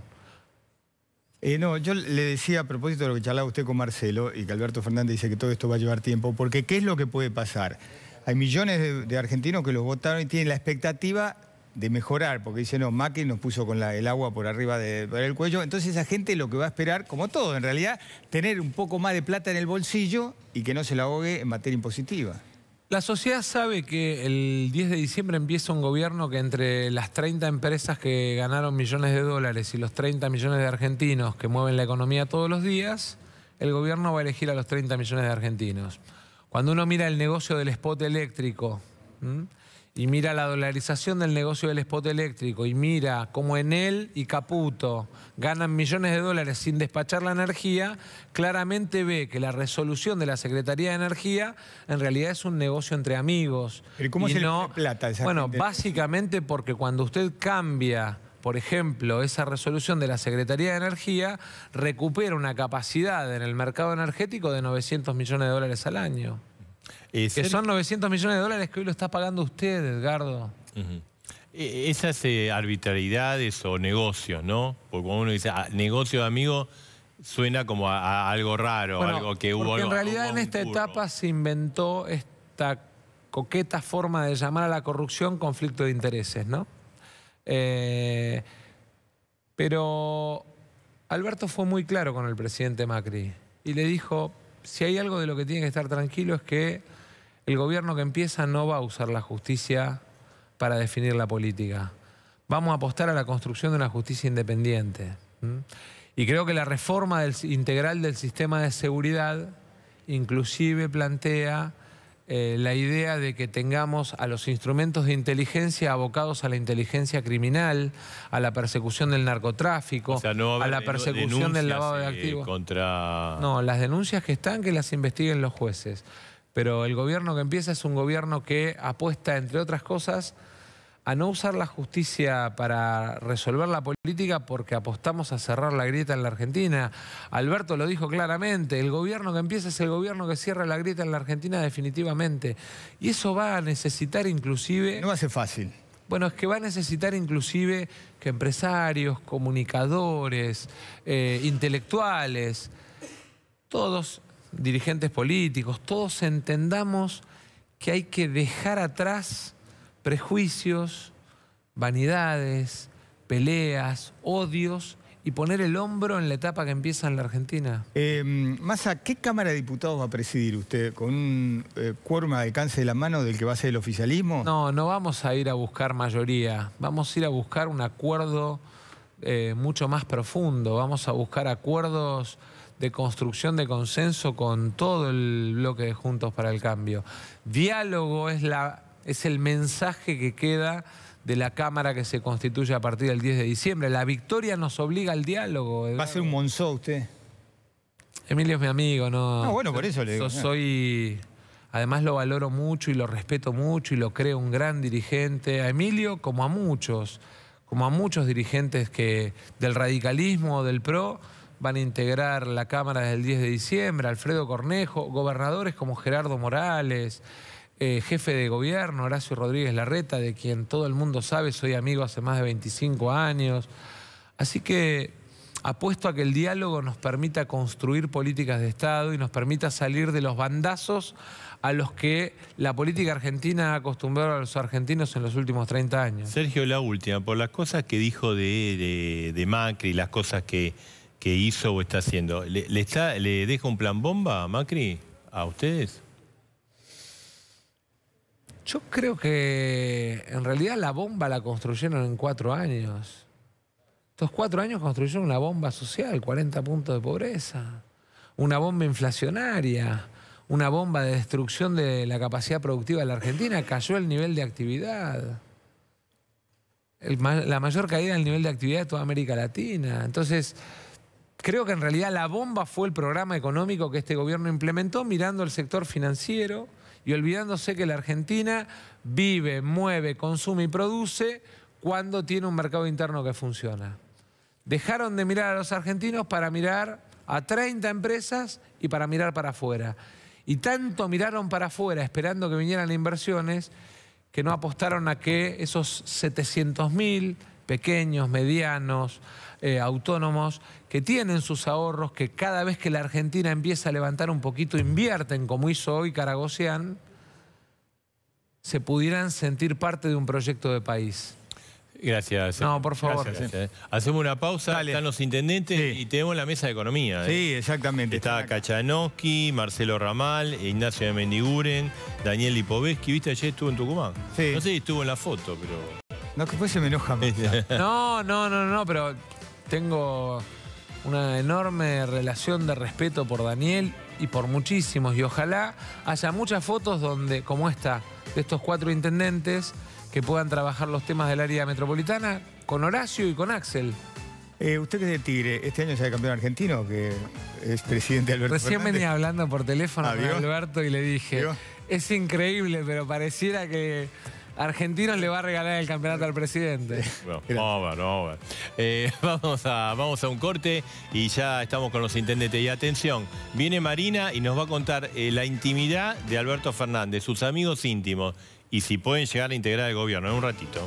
No, yo le decía a propósito de lo que charlaba usted con Marcelo y que Alberto Fernández dice que todo esto va a llevar tiempo, porque ¿qué es lo que puede pasar? Hay millones de argentinos que los votaron y tienen la expectativa de mejorar, porque dicen, no, Macri nos puso con el agua por arriba del cuello. Entonces esa gente lo que va a esperar, como todo en realidad, tener un poco más de plata en el bolsillo y que no se la ahogue en materia impositiva. La sociedad sabe que el 10 de diciembre empieza un gobierno que entre las 30 empresas que ganaron millones de dólares y los 30 millones de argentinos que mueven la economía todos los días, el gobierno va a elegir a los 30 millones de argentinos. Cuando uno mira el negocio del spot eléctrico y mira la dolarización del negocio del spot eléctrico y mira cómo Enel y Caputo ganan millones de dólares sin despachar la energía, claramente ve que la resolución de la Secretaría de Energía en realidad es un negocio entre amigos. ¿Pero cómo se le pone plata a esa Bueno, gente? básicamente porque cuando usted cambia, por ejemplo, esa resolución de la Secretaría de Energía, recupera una capacidad en el mercado energético de 900 millones de dólares al año. Que son 900 millones de dólares que hoy lo está pagando usted, Edgardo. Esas arbitrariedades o negocios, ¿no? Porque cuando uno dice negocio de amigo, suena como a algo raro, bueno, algo que hubo. En realidad en esta etapa se inventó esta coqueta forma de llamar a la corrupción conflicto de intereses, ¿no? Pero Alberto fue muy claro con el presidente Macri y le dijo, si hay algo de lo que tiene que estar tranquilo es que el gobierno que empieza no va a usar la justicia para definir la política. Vamos a apostar a la construcción de una justicia independiente. Y creo que la reforma integral del sistema de seguridad inclusive plantea la idea de que tengamos a los instrumentos de inteligencia abocados a la inteligencia criminal, a la persecución del narcotráfico, o sea, no a la persecución del lavado de activos. No, las denuncias que están, que las investiguen los jueces. Pero el gobierno que empieza es un gobierno que apuesta, entre otras cosas, a no usar la justicia para resolver la política porque apostamos a cerrar la grieta en la Argentina. Alberto lo dijo claramente, el gobierno que empieza es el gobierno que cierra la grieta en la Argentina definitivamente. Y eso va a necesitar inclusive... No va a ser fácil. Bueno, es que va a necesitar inclusive que empresarios, comunicadores, intelectuales, todos, dirigentes políticos, todos entendamos que hay que dejar atrás prejuicios, vanidades, peleas, odios y poner el hombro en la etapa que empieza en la Argentina. Massa, ¿qué Cámara de Diputados va a presidir usted? ¿Con un quórum al alcance de la mano del que va a ser el oficialismo? No, no vamos a ir a buscar mayoría. Vamos a ir a buscar un acuerdo mucho más profundo. Vamos a buscar acuerdos de construcción de consenso con todo el bloque de Juntos para el Cambio. Diálogo es el mensaje que queda de la Cámara que se constituye a partir del 10 de diciembre. La victoria nos obliga al diálogo. ¿Va a ser un Monzó usted? Emilio es mi amigo, ¿no? No, bueno, por eso le digo. Soy Además lo valoro mucho y lo respeto mucho y lo creo un gran dirigente. A Emilio como a muchos dirigentes del radicalismo o del PRO van a integrar la Cámara desde el 10 de diciembre, Alfredo Cornejo, gobernadores como Gerardo Morales, jefe de gobierno Horacio Rodríguez Larreta, de quien todo el mundo sabe, soy amigo hace más de 25 años. Así que apuesto a que el diálogo nos permita construir políticas de Estado y nos permita salir de los bandazos a los que la política argentina ha acostumbrado a los argentinos en los últimos 30 años. Sergio, la última, por las cosas que dijo de Macri, las cosas que hizo o está haciendo, ¿le deja un plan bomba a Macri a ustedes? Yo creo que en realidad la bomba la construyeron en 4 años. Estos 4 años construyeron una bomba social, 40 puntos de pobreza, una bomba inflacionaria, una bomba de destrucción de la capacidad productiva de la Argentina. Cayó el nivel de actividad. La mayor caída del nivel de actividad de toda América Latina. Entonces, creo que en realidad la bomba fue el programa económico que este gobierno implementó mirando el sector financiero y olvidándose que la Argentina vive, mueve, consume y produce cuando tiene un mercado interno que funciona. Dejaron de mirar a los argentinos para mirar a 30 empresas y para mirar para afuera. Y tanto miraron para afuera esperando que vinieran inversiones que no apostaron a que esos 700.000 pequeños, medianos, autónomos que tienen sus ahorros, que cada vez que la Argentina empieza a levantar un poquito invierten, como hizo hoy Karagossian, se pudieran sentir parte de un proyecto de país. Gracias. No, por favor. Gracias. Hacemos una pausa, Dale. están los intendentes y tenemos la mesa de economía. Sí, exactamente. Está Kachanowski, Marcelo Ramal, Ignacio de Mendiguren, Daniel Lipovetsky. ¿Viste? Ayer estuvo en Tucumán. Sí. No sé si estuvo en la foto, pero... No, que después se me enoja más. No, pero tengo una enorme relación de respeto por Daniel y por muchísimos. Y ojalá haya muchas fotos donde, como esta, de estos 4 intendentes que puedan trabajar los temas del área metropolitana con Horacio y con Axel. Usted que es de Tigre, este año es el campeón argentino, que es presidente Alberto Recién Fernández. venía hablando por teléfono con ¿Vio? Alberto y le dije, ¿Vio? es increíble, pero pareciera que Argentinos le va a regalar el campeonato al presidente. Bueno, vamos a ver. Vamos a un corte y ya estamos con los intendentes. Y atención, viene Marina y nos va a contar la intimidad de Alberto Fernández, sus amigos íntimos, y si pueden llegar a integrar el gobierno. En un ratito.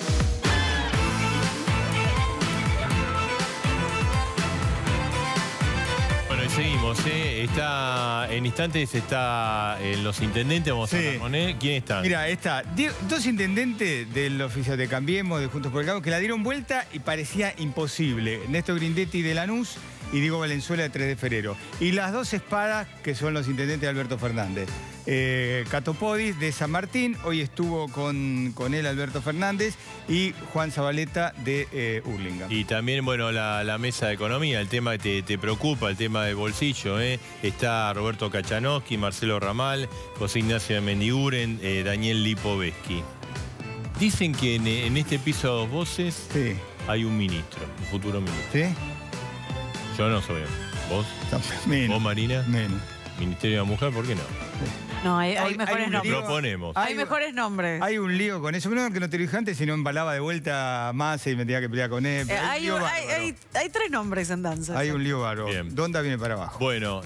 Bueno, y seguimos. En instantes está los intendentes. Vamos a hablar con él. ¿Quién está? Mira, está 2 intendentes del oficial de Cambiemos, de Juntos por el Cambio, que la dieron vuelta y parecía imposible. Néstor Grindetti de Lanús y Diego Valenzuela de 3 de Febrero. Y las 2 espadas, que son los intendentes de Alberto Fernández. Catopodis de San Martín, hoy estuvo con él Alberto Fernández, y Juan Zabaleta de Hurlingham. Y también, bueno, la mesa de economía, el tema que te preocupa, el tema del bolsillo, ¿eh? Está Roberto Kachanowski, Marcelo Ramal, José Ignacio de Mendiguren, Daniel Lipovetsky. Dicen que en este piso a 2 voces hay un ministro, un futuro ministro. ¿Sí? Yo no soy. ¿Vos? Menos. ¿Vos, Marina? Menos. Ministerio de la Mujer, ¿por qué no? No, hay mejores nombres. Proponemos. Hay mejores nombres. Hay un lío con eso. No, que no te lo dije antes, sino embalaba de vuelta más y me tenía que pelear con él. Hay 3 nombres en danza. Hay un lío bárbaro. Donda viene para abajo. Bueno,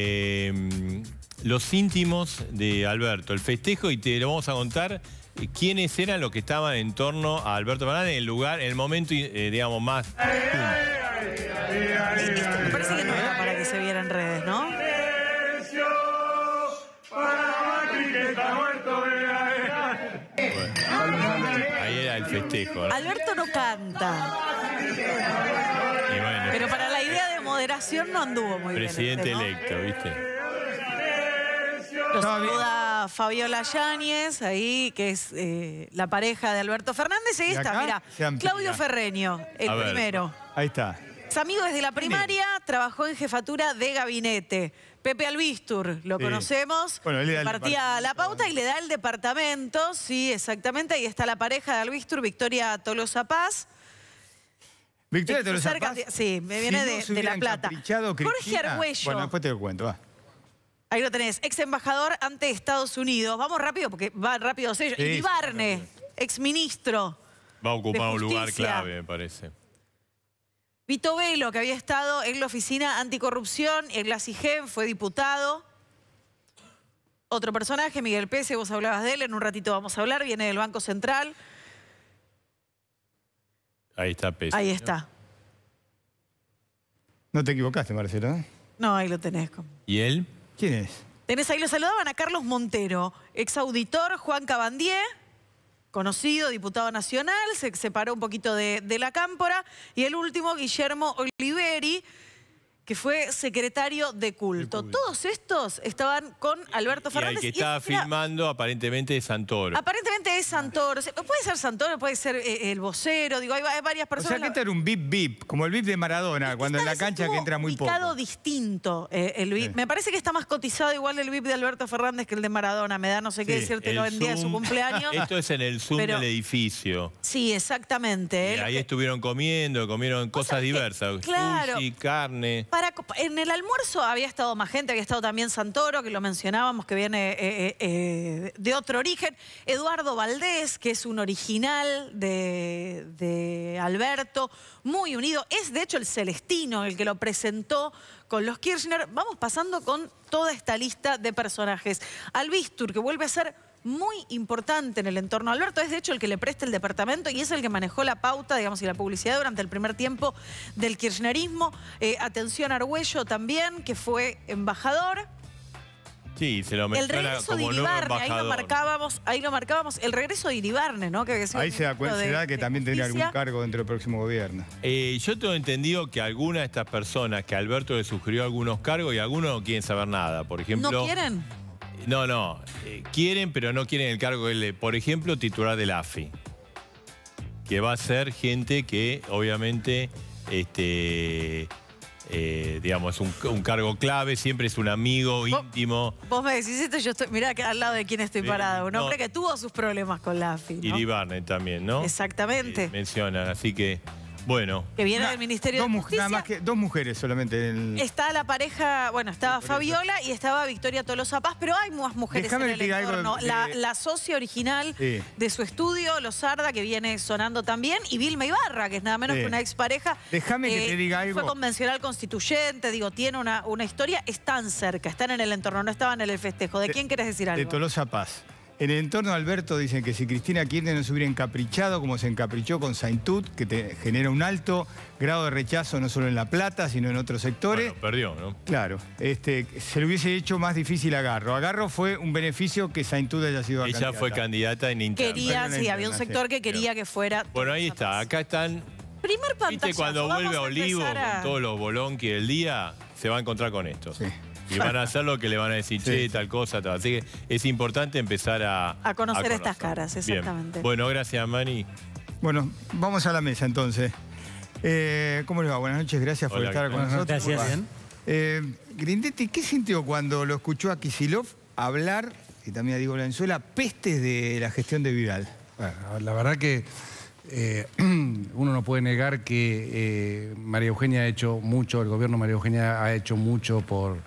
los íntimos de Alberto, el festejo, y te lo vamos a contar quiénes eran los que estaban en torno a Alberto Fernández en el lugar, en el momento, digamos, más... Me parece que no era para que se viera en redes, ¿no? Ahí era el festejo, ¿no? Alberto no canta. Y bueno, Pero para la idea de moderación no anduvo muy presidente bien. ¿no? electo, ¿viste? Lo saluda Fabiola Yáñez, ahí, que es la pareja de Alberto Fernández. Ahí está, mira, Claudio Ferreño, el primero. Ahí está. Es amigo desde la primaria, trabajó en jefatura de gabinete. Pepe Albistur, lo conocemos, bueno, él partía la pauta y le da el departamento, sí, exactamente. Ahí está la pareja de Albistur, Victoria Tolosa Paz. Victoria Tolosa Paz. Sí, me viene de La Plata. Jorge Argüello. Bueno, después te lo cuento, va. Ahí lo tenés, ex embajador ante Estados Unidos. Vamos rápido, porque va rápido ellos. Sí, Iribarne, ex ministro. Va a ocupar un lugar Justicia. clave, me parece. Vito Velo, que había estado en la Oficina Anticorrupción, en la CIGEM, fue diputado. Otro personaje, Miguel Pese, vos hablabas de él, en un ratito vamos a hablar, viene del Banco Central. Ahí está Pese. Ahí está. No te equivocaste, Marcelo, ¿eh? No, ahí lo tenés. ¿Y él? ¿Quién es? Tenés ahí, lo saludaban a Carlos Montero, ex auditor, Juan Cabandier, conocido, diputado nacional, se separó un poquito de la cámpora. Y el último, Guillermo Oliveri, que fue secretario de culto. Todos estos estaban con Alberto Fernández. Y el que estaba filmando aparentemente es Santoro. Aparentemente es Santoro. Puede ser Santoro, puede ser el vocero. Digo, hay varias O personas. sea, que este era un bip, como el bip de Maradona, cuando en la cancha que entra muy poco. ubicado distinto el VIP. Sí. Me parece que está más cotizado igual el VIP de Alberto Fernández que el de Maradona. Me da no sé qué Sí. decírtelo El en día de su Zoom. cumpleaños. Esto es en el Zoom Pero- del edificio. Sí, exactamente. Y ahí estuvieron comieron cosas diversas. claro. Sushi, carne. En el almuerzo había estado más gente, había estado también Santoro, que lo mencionábamos, que viene de otro origen. Eduardo Valdés, que es un original de Alberto, muy unido. Es de hecho el Celestino el que lo presentó con los Kirchner. Vamos pasando con toda esta lista de personajes. Albistur, que vuelve a ser muy importante en el entorno de Alberto, es de hecho el que le presta el departamento y es el que manejó la pauta, digamos, y la publicidad durante el primer tiempo del kirchnerismo. Atención Argüello también, que fue embajador. Sí, se lo El menciona regreso de como nuevo Iribarne, embajador. ahí lo marcábamos, el regreso de Iribarne, ¿no? Que había sido Ahí se da ministro cuenta que de también tendría algún Justicia. cargo dentro del próximo gobierno. Yo tengo entendido que algunas de estas personas que Alberto le sugirió algunos cargos y algunos no quieren saber nada. Por ejemplo, ¿No quieren? No. Quieren, pero no quieren el cargo. Por ejemplo, titular del AFI. Que va a ser gente que, obviamente, digamos, es un cargo clave, siempre es un amigo íntimo. Vos me decís esto, yo estoy, mirá al lado de quién estoy parada. Un no. hombre que tuvo sus problemas con la AFI, ¿no? Iribarne también, ¿no? Exactamente. Mencionan, así que, bueno. Que viene del Ministerio de Justicia. Nada más que dos mujeres solamente. Está la pareja, bueno, estaba Fabiola y estaba Victoria Tolosa Paz, pero hay más mujeres Déjame en el que diga algo entorno. de- La socia original Sí. de su estudio, Lozarda, que viene sonando también, y Vilma Ibarra, que es nada menos Sí. que una expareja. Déjame que te diga algo. Fue convencional constituyente, digo, tiene una historia, están cerca, están en el entorno, no estaban en el festejo. ¿De quién querés decir algo? De Tolosa Paz. En el entorno de Alberto dicen que si Cristina Kirchner no se hubiera encaprichado como se encaprichó con Saintut, que te genera un alto grado de rechazo no solo en La Plata, sino en otros sectores. Bueno, perdió, ¿no? Claro, se le hubiese hecho más difícil a Garro. A Garro fue un beneficio que Saintut haya sido Ella fue candidata en interno. Quería, Bueno, sí, había un sí. sector que quería que fuera. Bueno, ahí Tolosa está. Paz. Acá están. Primer pantalla. ¿Viste cuando vuelve a Olivo con todos los bolonqui del día? Se va a encontrar con esto. Sí. Y van a hacer lo que le van a decir, che, Sí. tal cosa, tal. Así que es importante empezar A conocer estas caras, Bien. exactamente. Bueno, gracias, Mani. Bueno, vamos a la mesa entonces. ¿Cómo le va? Buenas noches, gracias por Hola, estar ¿qué con tal? nosotros. Gracias. Grindetti, ¿qué sintió cuando lo escuchó a Kicillof hablar, y también a Diego Valenzuela, pestes de la gestión de Vidal? Bueno, la verdad que uno no puede negar que María Eugenia ha hecho mucho, el gobierno de María Eugenia ha hecho mucho por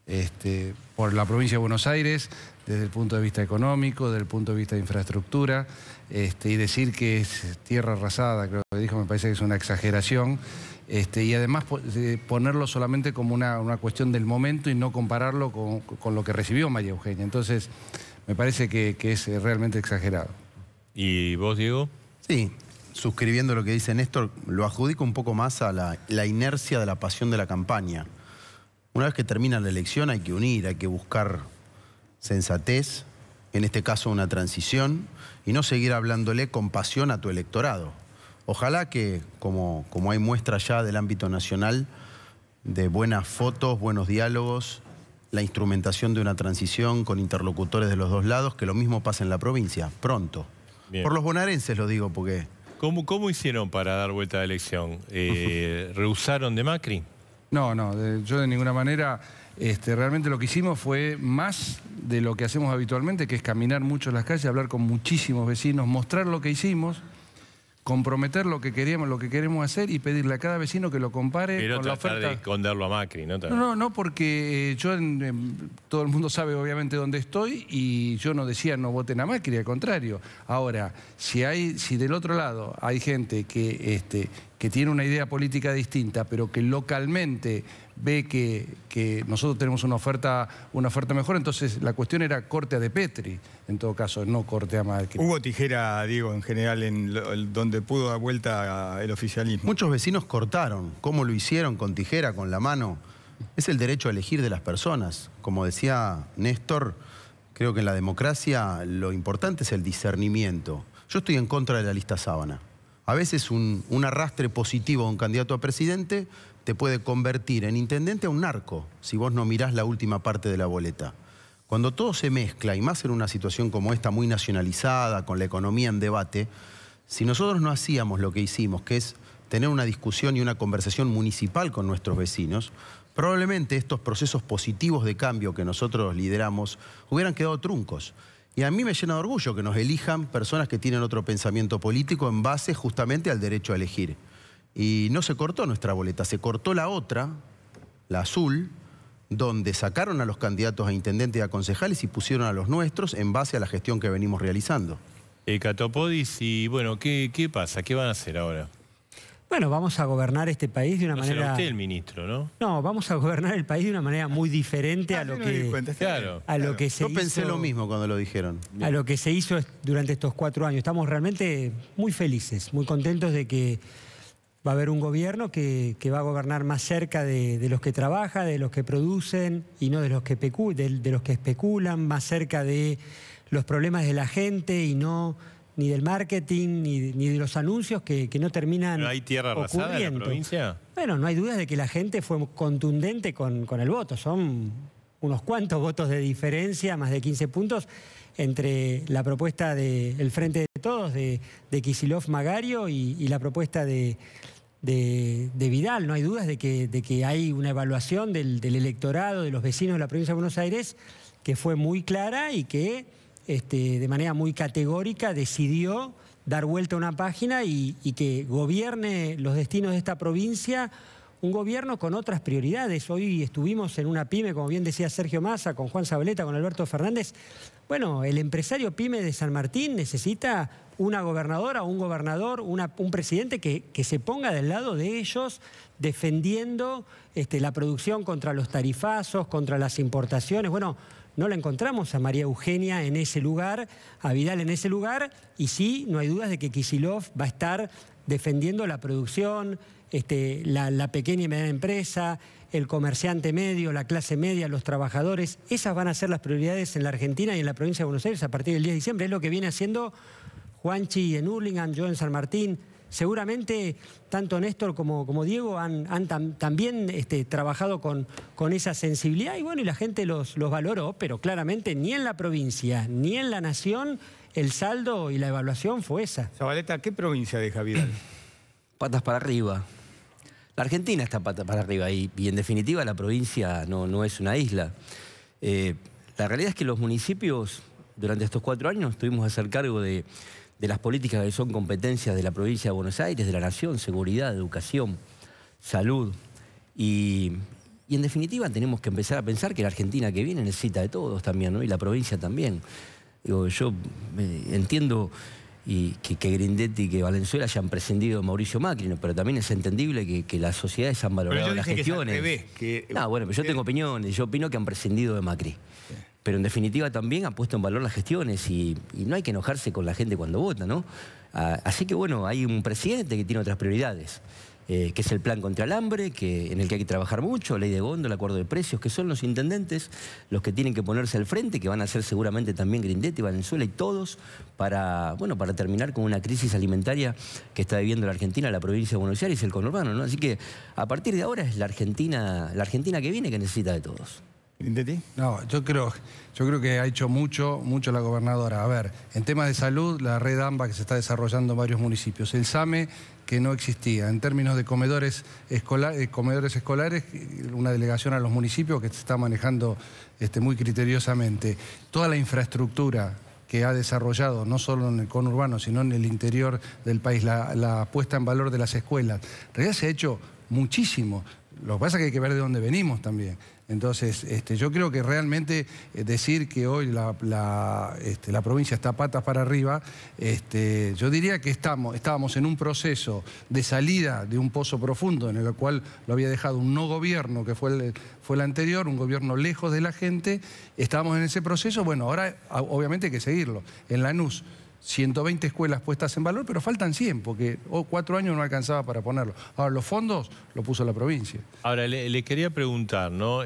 la provincia de Buenos Aires, desde el punto de vista económico, desde el punto de vista de infraestructura, y decir que es tierra arrasada, creo que dijo, me parece que es una exageración, y además ponerlo solamente como una cuestión del momento y no compararlo con lo que recibió María Eugenia. Entonces, me parece que es realmente exagerado. ¿Y vos, Diego? Sí, suscribiendo lo que dice Néstor, lo adjudico un poco más a la inercia de la pasión de la campaña. Una vez que termina la elección hay que unir, hay que buscar sensatez, en este caso una transición, y no seguir hablándole con pasión a tu electorado. Ojalá que, como hay muestra ya del ámbito nacional, de buenas fotos, buenos diálogos, la instrumentación de una transición con interlocutores de los dos lados, que lo mismo pase en la provincia, pronto. Bien. Por los bonaerenses lo digo, porque... ¿Cómo hicieron para dar vuelta a la elección? ¿Rehusaron de Macri? No, yo de ninguna manera, realmente lo que hicimos fue más de lo que hacemos habitualmente, que es caminar mucho en las calles, hablar con muchísimos vecinos, mostrar lo que hicimos, comprometer lo que queremos hacer y pedirle a cada vecino que lo compare pero con la tratar oferta. de esconderlo a Macri, ¿no? No, porque todo el mundo sabe obviamente dónde estoy y yo no decía no voten a Macri, al contrario. Ahora, si del otro lado hay gente que tiene una idea política distinta, pero que localmente ve que nosotros tenemos una oferta mejor, entonces la cuestión era corte a De Petri, en todo caso, no corte a Macri. Hubo tijera, digo, en general, donde pudo dar vuelta el oficialismo. Muchos vecinos cortaron. ¿Cómo lo hicieron? ¿Con tijera, con la mano? Es el derecho a elegir de las personas. Como decía Néstor, creo que en la democracia lo importante es el discernimiento. Yo estoy en contra de la lista sábana. A veces un arrastre positivo de un candidato a presidente te puede convertir en intendente a un narco, si vos no mirás la última parte de la boleta. Cuando todo se mezcla, y más en una situación como esta, muy nacionalizada, con la economía en debate, si nosotros no hacíamos lo que hicimos, que es tener una discusión y una conversación municipal con nuestros vecinos, probablemente estos procesos positivos de cambio que nosotros lideramos hubieran quedado truncos. Y a mí me llena de orgullo que nos elijan personas que tienen otro pensamiento político en base justamente al derecho a elegir. Y no se cortó nuestra boleta, se cortó la otra, la azul, donde sacaron a los candidatos a intendentes y a concejales y pusieron a los nuestros en base a la gestión que venimos realizando. Catopodis, y bueno, ¿qué pasa? ¿Qué van a hacer ahora? Bueno, vamos a gobernar este país de una manera... será usted el ministro, ¿no? No, vamos a gobernar el país de una manera muy diferente a lo que... Claro. A lo que se Yo pensé lo mismo cuando lo dijeron. A lo que se hizo durante estos 4 años. Estamos realmente muy felices, muy contentos de que va a haber un gobierno que va a gobernar más cerca de los que trabajan, de los que producen y no de los que especulan, más cerca de los problemas de la gente y no ni del marketing ni de los anuncios que no terminan ¿No hay tierra arrasada en la provincia? Bueno, no hay duda de que la gente fue contundente con el voto. Son unos cuantos votos de diferencia, más de 15 puntos, entre la propuesta del Frente de Todos, de Kicillof Magario, y la propuesta de Vidal. No hay dudas de que hay una evaluación del electorado, de los vecinos de la provincia de Buenos Aires, que fue muy clara y que de manera muy categórica decidió dar vuelta a una página y que gobierne los destinos de esta provincia, un gobierno con otras prioridades. Hoy estuvimos en una pyme, como bien decía Sergio Massa, con Juan Zabaleta, con Alberto Fernández. Bueno, el empresario pyme de San Martín necesita una gobernadora, un gobernador, un presidente que se ponga del lado de ellos, defendiendo la producción contra los tarifazos, contra las importaciones. Bueno, no la encontramos a María Eugenia en ese lugar, a Vidal en ese lugar, y sí, no hay dudas de que Kicillof va a estar defendiendo la producción, la pequeña y mediana empresa, el comerciante medio, la clase media, los trabajadores. Esas van a ser las prioridades en la Argentina y en la provincia de Buenos Aires a partir del 10 de diciembre. Es lo que viene haciendo Juanchi en Hurlingham, yo en San Martín. Seguramente tanto Néstor como Diego han también trabajado con esa sensibilidad y bueno, y la gente los valoró, pero claramente ni en la provincia ni en la nación el saldo y la evaluación fue esa. Zabaleta, ¿qué provincia deja Vidal? Patas para arriba. La Argentina está patas para arriba y en definitiva la provincia no es una isla. La realidad es que los municipios durante estos 4 años tuvimos que hacer cargo de las políticas que son competencias de la provincia de Buenos Aires, de la nación, seguridad, educación, salud. Y en definitiva tenemos que empezar a pensar que la Argentina que viene necesita de todos también, ¿no? Y la provincia también. Digo, yo entiendo que Grindetti y que Valenzuela hayan prescindido de Mauricio Macri, ¿no? Pero también es entendible que las sociedades han valorado las gestiones. Bueno, pero yo tengo opiniones, yo opino que han prescindido de Macri. Sí. Pero en definitiva también ha puesto en valor las gestiones y no hay que enojarse con la gente cuando vota, ¿no? Así que bueno, hay un presidente que tiene otras prioridades, que es el plan contra el hambre, en el que hay que trabajar mucho, ley de góndola, acuerdo de precios, que son los intendentes los que tienen que ponerse al frente, que van a ser seguramente también Grindetti, Valenzuela y todos, para terminar con una crisis alimentaria que está viviendo la Argentina, la provincia de Buenos Aires y el conurbano, ¿no? Así que a partir de ahora es la Argentina que viene que necesita de todos. ¿Grindetti? No, yo creo que ha hecho mucho la gobernadora. A ver, en temas de salud, la red AMBA que se está desarrollando en varios municipios. El SAME, que no existía. En términos de comedores escolares, una delegación a los municipios que se está manejando muy criteriosamente. Toda la infraestructura que ha desarrollado, no solo en el conurbano, sino en el interior del país, la puesta en valor de las escuelas. En realidad se ha hecho muchísimo. Lo que pasa es que hay que ver de dónde venimos también. Entonces, yo creo que realmente decir que hoy la provincia está patas para arriba, yo diría que estábamos en un proceso de salida de un pozo profundo en el cual lo había dejado un no gobierno, que fue el anterior, un gobierno lejos de la gente. Estábamos en ese proceso, bueno, ahora obviamente hay que seguirlo. En Lanús, 120 escuelas puestas en valor, pero faltan 100, porque 4 años no alcanzaba para ponerlo. Ahora, los fondos lo puso la provincia. Ahora, le quería preguntar, ¿no?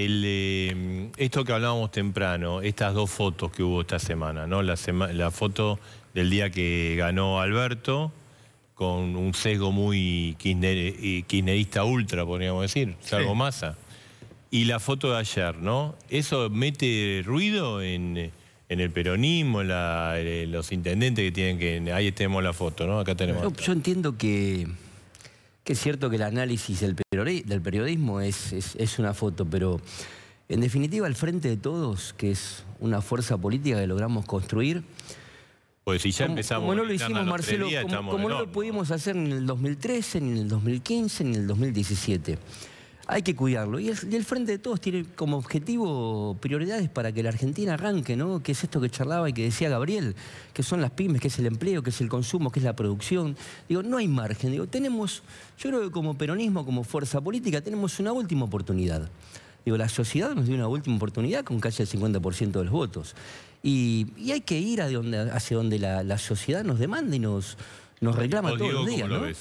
Esto que hablábamos temprano, estas 2 fotos que hubo esta semana, ¿no? La foto del día que ganó Alberto, con un sesgo muy kirchnerista ultra, podríamos decir, salvo Massa. Y la foto de ayer, ¿no? ¿Eso mete ruido en el peronismo, los intendentes que tienen que... Ahí tenemos la foto, ¿no? Acá tenemos. Yo entiendo que es cierto que el análisis del periodismo es una foto, pero en definitiva el Frente de Todos, que es una fuerza política que logramos construir... Pues si ya empezamos... Como no lo hicimos, Marcelo, como no lo pudimos hacer en el 2013, ni en el 2015, ni en el 2017... Hay que cuidarlo. Y el Frente de Todos tiene como objetivo prioridades para que la Argentina arranque, ¿no? Que es esto que charlaba y que decía Gabriel, que son las pymes, que es el empleo, que es el consumo, que es la producción. Digo, no hay margen. Digo, yo creo que como peronismo, como fuerza política, tenemos una última oportunidad. Digo, la sociedad nos dio una última oportunidad con casi el 50% de los votos. Y hay que ir hacia donde la sociedad nos demanda y nos reclama todos los días, ¿no?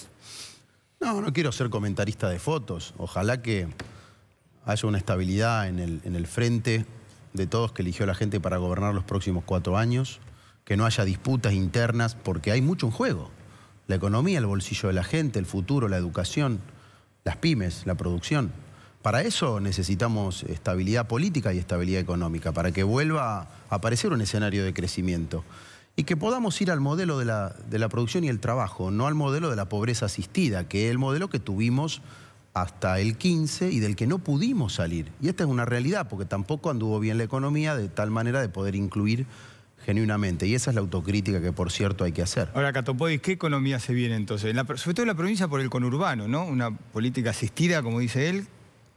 No quiero ser comentarista de fotos. Ojalá que haya una estabilidad en el Frente de Todos que eligió la gente para gobernar los próximos 4 años, que no haya disputas internas, porque hay mucho en juego. La economía, el bolsillo de la gente, el futuro, la educación, las pymes, la producción. Para eso necesitamos estabilidad política y estabilidad económica, para que vuelva a aparecer un escenario de crecimiento. Y que podamos ir al modelo de la producción y el trabajo, no al modelo de la pobreza asistida, que es el modelo que tuvimos hasta el 15 y del que no pudimos salir. Y esta es una realidad, porque tampoco anduvo bien la economía de tal manera de poder incluir genuinamente. Y esa es la autocrítica que, por cierto, hay que hacer. Ahora, Catopodis, ¿qué economía se viene entonces? Sobre todo en la provincia por el conurbano, ¿no? Una política asistida, como dice él.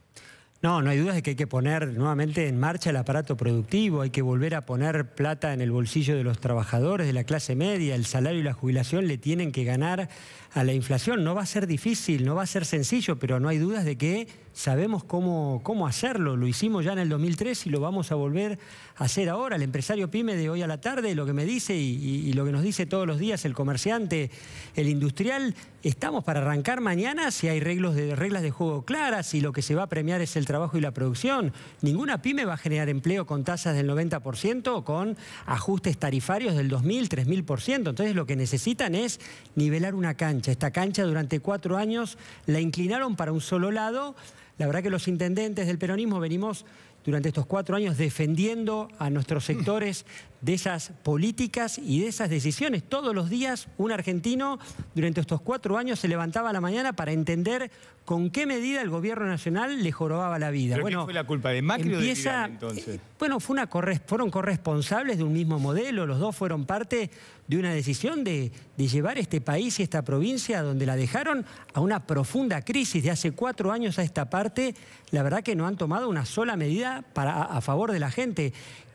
No hay dudas de que hay que poner nuevamente en marcha el aparato productivo, hay que volver a poner plata en el bolsillo de los trabajadores, de la clase media, el salario y la jubilación le tienen que ganar a la inflación. No va a ser difícil, no va a ser sencillo, pero no hay dudas de que sabemos cómo hacerlo. Lo hicimos ya en el 2003 y lo vamos a volver a hacer ahora. El empresario pyme de hoy a la tarde, lo que me dice y lo que nos dice todos los días el comerciante, el industrial, estamos para arrancar mañana si hay reglas de juego claras y lo que se va a premiar es el trabajo y la producción. Ninguna pyme va a generar empleo con tasas del 90% o con ajustes tarifarios del 2.000, 3.000%. Entonces lo que necesitan es nivelar una cancha. Esta cancha durante 4 años la inclinaron para un solo lado. La verdad que los intendentes del peronismo venimos durante estos 4 años defendiendo a nuestros sectores de esas políticas y de esas decisiones. Todos los días un argentino durante estos 4 años se levantaba a la mañana para entender con qué medida el gobierno nacional le jorobaba la vida. ¿Pero qué fue la culpa de Macri o de Vidal, entonces? Bueno, fueron corresponsables de un mismo modelo. Los dos fueron parte de una decisión de llevar este país y esta provincia donde la dejaron a una profunda crisis. De hace 4 años a esta parte, la verdad que no han tomado una sola medida a favor de la gente.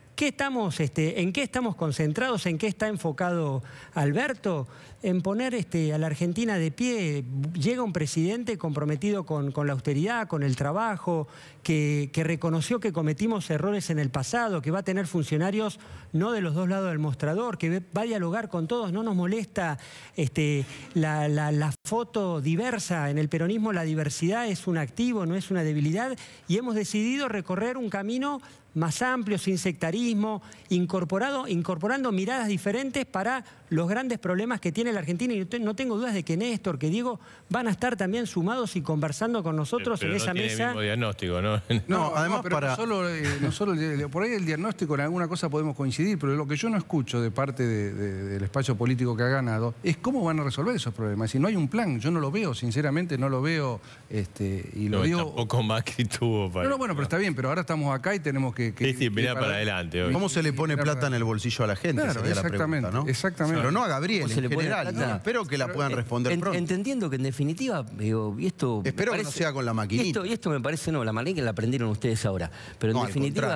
¿En qué estamos concentrados? ¿En qué está enfocado Alberto? En poner a la Argentina de pie. Llega un presidente comprometido con la austeridad, con el trabajo, que reconoció que cometimos errores en el pasado, que va a tener funcionarios no de los dos lados del mostrador, que va a dialogar con todos. No nos molesta la foto diversa. En el peronismo la diversidad es un activo, no es una debilidad. Y hemos decidido recorrer un camino más amplio, sin sectarismo, incorporando miradas diferentes para los grandes problemas que tiene la Argentina. Y no tengo dudas de que Néstor, que Diego, van a estar también sumados y conversando con nosotros en esa mesa. Pero no tiene el mismo diagnóstico, ¿no? No, además pero por ahí el diagnóstico en alguna cosa podemos coincidir, pero lo que yo no escucho de parte del espacio político que ha ganado es cómo van a resolver esos problemas. Si no hay un plan. plan. Yo no lo veo, sinceramente, no lo veo. Y lo digo... Tampoco Macri tuvo para... No, bueno, pero está bien, pero ahora estamos acá y tenemos que mirar para adelante. Hoy. ¿Cómo se le pone plata en el bolsillo a la gente? Claro, sería exactamente, la pregunta, ¿no? exactamente. Pero no a Gabriel, ¿Cómo se en le pone general. plata? ¿No? Espero que la puedan responder pronto. Entendiendo que en definitiva, digo, y esto... Espero que no sea con la maquinita. Y esto me parece, no, la maquinita la aprendieron ustedes ahora. Pero No,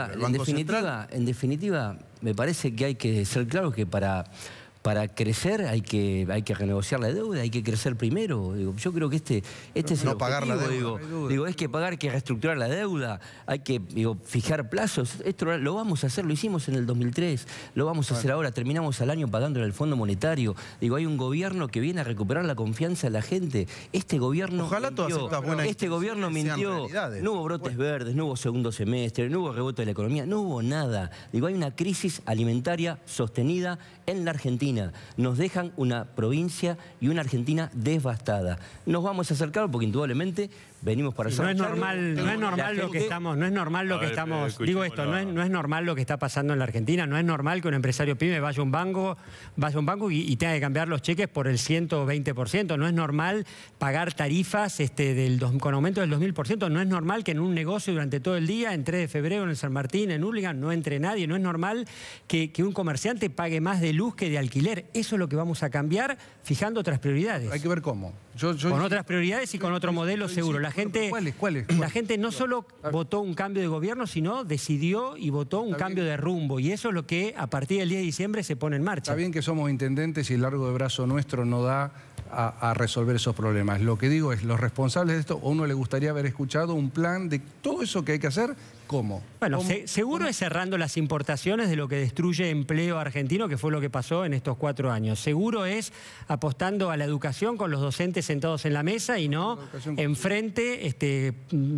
en definitiva, me parece que hay que ser claros que para crecer hay que renegociar la deuda, hay que crecer primero. Digo, yo creo que este es el no pagar la objetivo, deuda. digo, es que pagar, que reestructurar la deuda, hay que fijar plazos. Esto lo vamos a hacer, lo hicimos en el 2003, lo vamos a hacer ahora, terminamos al año pagándole al Fondo Monetario. Digo, hay un gobierno que viene a recuperar la confianza de la gente. Este gobierno Ojalá todas estas buenas este gobierno mintió. No hubo brotes verdes, no hubo segundo semestre, no hubo rebote de la economía, no hubo nada. Digo, hay una crisis alimentaria sostenida en la Argentina. Nos dejan una provincia y una Argentina devastada. Nos vamos a acercar porque indudablemente venimos para no es normal lo que estamos, digo esto, no es normal lo que está pasando en la Argentina, no es normal que un empresario pyme vaya a un banco y tenga que cambiar los cheques por el 120%, no es normal pagar tarifas con aumento del 2000%, no es normal que en un negocio durante todo el día, en 3 de febrero, en el San Martín, en Hurlingham, no entre nadie, no es normal que un comerciante pague más de luz que de alquiler. Eso es lo que vamos a cambiar fijando otras prioridades. Hay que ver cómo. Con otras prioridades y con otro modelo seguro. La gente no solo votó un cambio de gobierno, sino decidió y votó un cambio de rumbo. Y eso es lo que a partir del 10 de diciembre se pone en marcha. Está bien que somos intendentes y el largo de brazo nuestro no da a resolver esos problemas. Lo que digo es, los responsables de esto, a uno le gustaría haber escuchado un plan de todo eso que hay que hacer, ¿cómo? Bueno, seguro es cerrando las importaciones de lo que destruye empleo argentino, que fue lo que pasó en estos 4 años. Seguro es apostando a la educación con los docentes sentados en la mesa y no enfrente,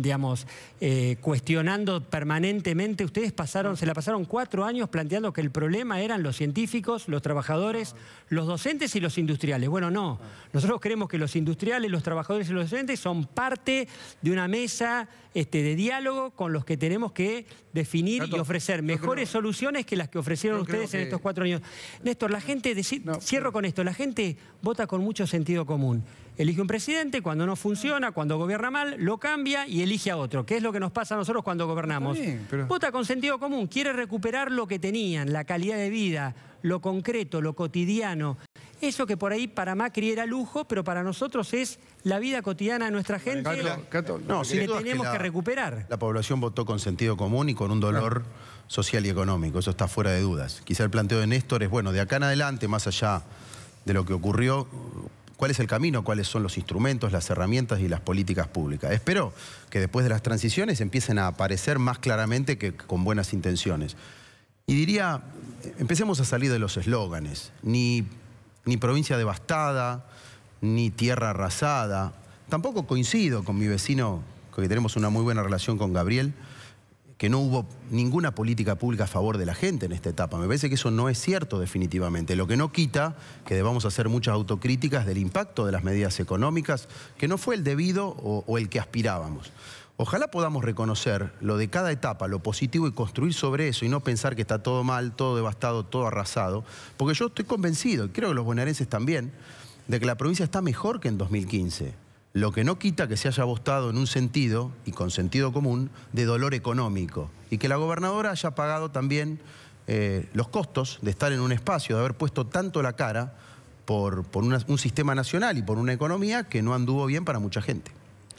cuestionando permanentemente. Ustedes se la pasaron 4 años planteando que el problema eran los científicos, los trabajadores, los docentes y los industriales. Bueno, no. Nosotros creemos que los industriales, los trabajadores y los docentes son parte de una mesa de diálogo con los que tenemos que definir y ofrecer mejores soluciones que las que ofrecieron ustedes en estos 4 años. Néstor, la gente, cierro con esto, la gente vota con mucho sentido común. Elige un presidente, cuando no funciona, cuando gobierna mal, lo cambia y elige a otro, que es lo que nos pasa a nosotros cuando gobernamos. Vota con sentido común, quiere recuperar lo que tenían, la calidad de vida, lo concreto, lo cotidiano. Eso que por ahí para Macri era lujo, pero para nosotros es la vida cotidiana de nuestra gente que tenemos que recuperar. La población votó con sentido común y con un dolor social y económico, eso está fuera de dudas. Quizá el planteo de Néstor es, bueno, de acá en adelante, más allá de lo que ocurrió, ¿cuál es el camino? ¿Cuáles son los instrumentos, las herramientas y las políticas públicas? Espero que después de las transiciones empiecen a aparecer más claramente que con buenas intenciones. Y diría, empecemos a salir de los eslóganes. Ni provincia devastada, ni tierra arrasada. Tampoco coincido con mi vecino, con que tenemos una muy buena relación con Gabriel, que no hubo ninguna política pública a favor de la gente en esta etapa. Me parece que eso no es cierto definitivamente. Lo que no quita que debamos hacer muchas autocríticas del impacto de las medidas económicas, que no fue el debido o el que aspirábamos. Ojalá podamos reconocer lo de cada etapa, lo positivo y construir sobre eso y no pensar que está todo mal, todo devastado, todo arrasado. Porque yo estoy convencido, y creo que los bonaerenses también, de que la provincia está mejor que en 2015. Lo que no quita que se haya votado en un sentido, y con sentido común, de dolor económico. Y que la gobernadora haya pagado también los costos de estar en un espacio, de haber puesto tanto la cara por un sistema nacional y por una economía que no anduvo bien para mucha gente.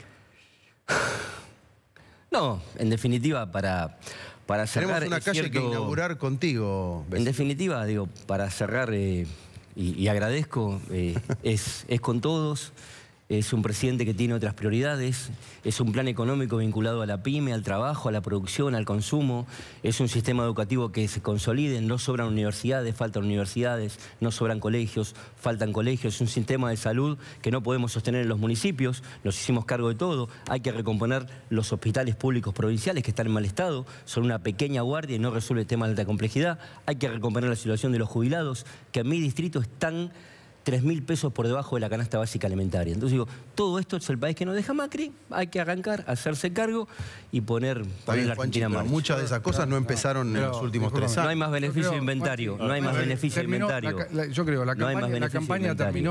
No, en definitiva, para cerrar... Tenemos una calle que inaugurar contigo, vecino. En definitiva, digo, para cerrar, y agradezco, es con todos. Es un presidente que tiene otras prioridades, es un plan económico vinculado a la pyme, al trabajo, a la producción, al consumo, es un sistema educativo que se consolide, no sobran universidades, faltan universidades, no sobran colegios, faltan colegios, es un sistema de salud que no podemos sostener en los municipios, nos hicimos cargo de todo, hay que recomponer los hospitales públicos provinciales que están en mal estado, son una pequeña guardia y no resuelve el tema de alta complejidad, hay que recomponer la situación de los jubilados, que en mi distrito están 3.000 pesos por debajo de la canasta básica alimentaria. Entonces digo, todo esto es el país que nos deja Macri, hay que arrancar, hacerse cargo y poner la Argentina en marcha. Muchas de esas cosas no empezaron en los últimos 3 años. No hay más beneficio de inventario, no hay más beneficio de inventario. Yo creo, la campaña terminó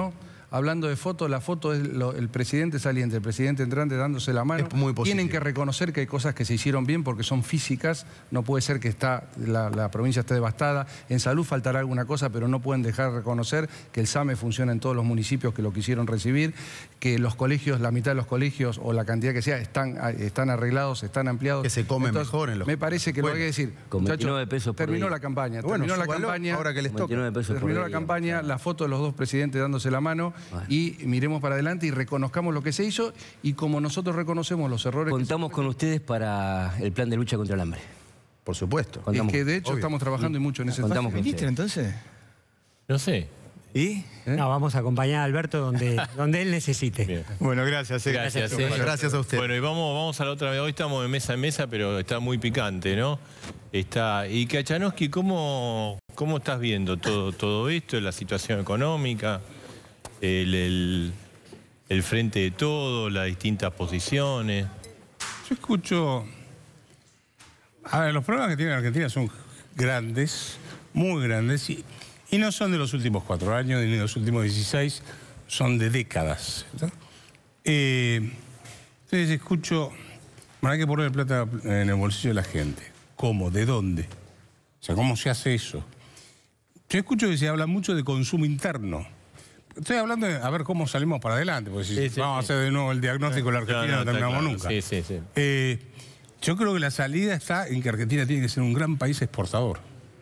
hablando de fotos, la foto es el presidente saliente, el presidente entrante dándose la mano. Es muy positivo. Tienen que reconocer que hay cosas que se hicieron bien porque son físicas. No puede ser que la provincia esté devastada. En salud faltará alguna cosa, pero no pueden dejar de reconocer que el SAME funciona en todos los municipios que lo quisieron recibir, que los colegios, la mitad de los colegios o la cantidad que sea, están arreglados, están ampliados. Que se come Entonces, mejor en los... Me parece que lo hay que decir. Con 29 pesos por terminó día. la campaña. Bueno, Terminó la súbalo campaña. ahora que les toca. 29 pesos por Terminó la día. campaña, la foto de los dos presidentes dándose la mano y miremos para adelante y reconozcamos lo que se hizo y como nosotros reconocemos los errores. Contamos con ustedes para el plan de lucha contra el hambre. Por supuesto. Es que de hecho Obvio. estamos trabajando y mucho en ese Contamos espacio. con ¿Ministro entonces? No sé. ¿Y? No, vamos a acompañar a Alberto donde él necesite. Bien. Bueno, gracias. Gracias. Gracias a usted. Bueno, y vamos a la otra vez. Hoy estamos de mesa en mesa, pero está muy picante, ¿no? Y Kachanowski, ¿cómo estás viendo todo esto? La situación económica, el frente de todo, las distintas posiciones. Yo escucho... A ver, los problemas que tiene Argentina son grandes, muy grandes, y no son de los últimos 4 años ni de los últimos 16, son de décadas. ¿No? Entonces escucho, bueno, hay que poner plata en el bolsillo de la gente. ¿Cómo? ¿De dónde? O sea, ¿cómo se hace eso? Yo escucho que se habla mucho de consumo interno. Estoy hablando de a ver cómo salimos para adelante, porque si vamos a hacer de nuevo el diagnóstico de la Argentina no terminamos nunca. Sí. Yo creo que la salida está en que Argentina tiene que ser un gran país exportador.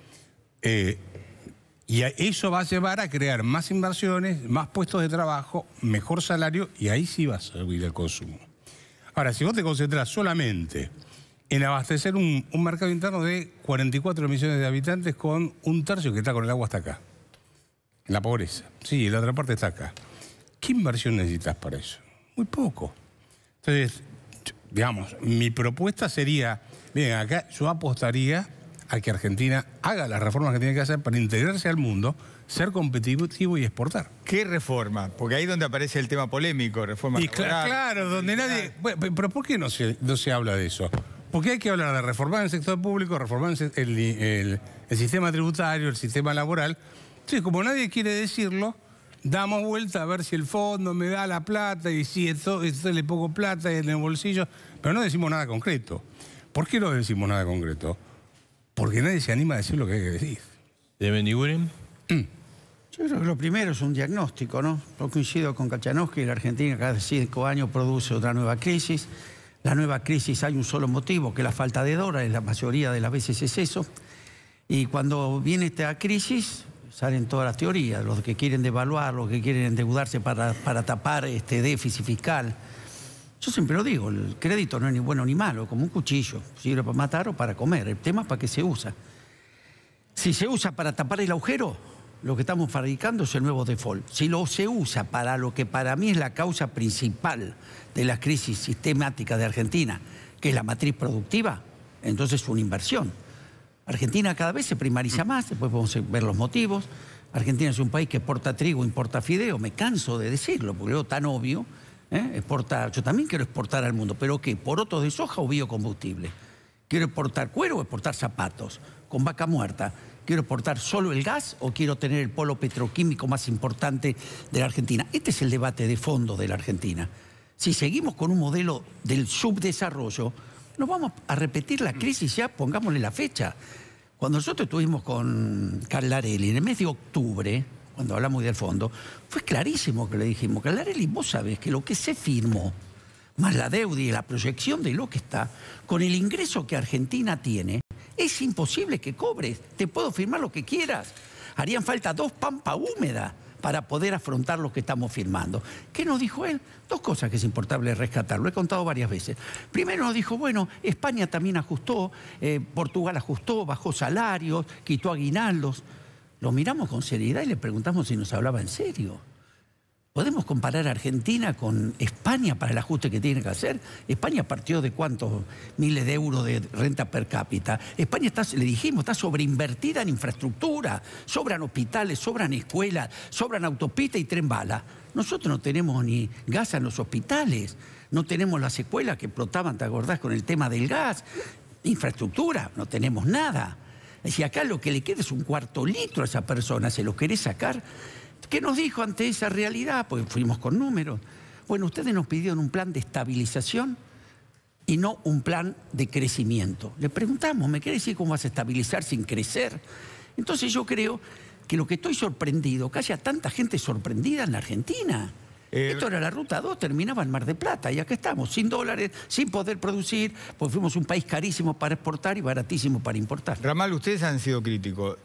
Y eso va a llevar a crear más inversiones, más puestos de trabajo, mejor salario, y ahí sí va a subir el consumo. Ahora, si vos te concentras solamente en abastecer un mercado interno de 44 millones de habitantes con 1/3 que está con el agua hasta acá, la pobreza, sí, la otra parte está acá. ¿Qué inversión necesitas para eso? Muy poco. Entonces, digamos, mi propuesta sería, bien, acá yo apostaría a que Argentina haga las reformas que tiene que hacer para integrarse al mundo, ser competitivo y exportar. ¿Qué reforma? Porque ahí es donde aparece el tema polémico, reforma laboral. Claro, donde nadie... Bueno, pero ¿por qué no se habla de eso? Porque hay que hablar de reformar el sector público, reformar el sistema tributario, el sistema laboral. Entonces, como nadie quiere decirlo, damos vuelta a ver si el fondo me da la plata y si esto le pongo plata en el bolsillo, pero no decimos nada concreto. ¿Por qué no decimos nada concreto? Porque nadie se anima a decir lo que hay que decir. ¿De Bendiguren? Yo creo que lo primero es un diagnóstico, ¿no? Yo coincido con Kachanowski, la Argentina cada 5 años produce otra nueva crisis. La nueva crisis hay un solo motivo, que es la falta de dólares, la mayoría de las veces es eso. Y cuando viene esta crisis, salen todas las teorías, los que quieren devaluar, los que quieren endeudarse para tapar este déficit fiscal. Yo siempre lo digo, el crédito no es ni bueno ni malo, como un cuchillo, sirve para matar o para comer. El tema es para qué se usa. Si se usa para tapar el agujero, lo que estamos fabricando es el nuevo default. Si se usa para lo que para mí es la causa principal de la crisis sistemática de Argentina, que es la matriz productiva, entonces es una inversión. Argentina cada vez se primariza más, después podemos ver los motivos. Argentina es un país que exporta trigo, importa fideo, me canso de decirlo, porque luego tan obvio. Yo también quiero exportar al mundo, pero ¿qué? ¿Porotos de soja o biocombustible? ¿Quiero exportar cuero o exportar zapatos con vaca muerta? ¿Quiero exportar solo el gas o quiero tener el polo petroquímico más importante de la Argentina? Este es el debate de fondo de la Argentina. Si seguimos con un modelo del subdesarrollo, nos vamos a repetir la crisis ya, pongámosle la fecha. Cuando nosotros estuvimos con Carlarelli en el mes de octubre, cuando hablamos del fondo, fue clarísimo que le dijimos, Carlarelli, vos sabés que lo que se firmó, más la deuda y la proyección de lo que está, con el ingreso que Argentina tiene, es imposible que cobres. Te puedo firmar lo que quieras. Harían falta 2 pampas húmedas para poder afrontar lo que estamos firmando. ¿Qué nos dijo él? 2 cosas que es importante rescatar, lo he contado varias veces. Primero nos dijo, bueno, España también ajustó, Portugal ajustó, bajó salarios, quitó aguinaldos. Lo miramos con seriedad y le preguntamos si nos hablaba en serio. ¿Podemos comparar a Argentina con España para el ajuste que tiene que hacer? España partió de cuántos miles de euros de renta per cápita. España está, le dijimos, está sobreinvertida en infraestructura. Sobran hospitales, sobran escuelas, sobran autopistas y tren bala. Nosotros no tenemos ni gas en los hospitales. No tenemos las escuelas que explotaban, ¿te acordás? Con el tema del gas. Infraestructura, no tenemos nada. Si acá lo que le queda es un cuarto litro a esa persona, se lo querés sacar. ¿Qué nos dijo ante esa realidad? Porque fuimos con números. Bueno, ustedes nos pidieron un plan de estabilización y no un plan de crecimiento. Le preguntamos, ¿me quiere decir cómo vas a estabilizar sin crecer? Entonces yo creo que lo que estoy sorprendido, que haya tanta gente sorprendida en la Argentina. Esto era la Ruta 2, terminaba en Mar del Plata y acá estamos, sin dólares, sin poder producir, porque fuimos un país carísimo para exportar y baratísimo para importar. Ramal, ustedes han sido críticos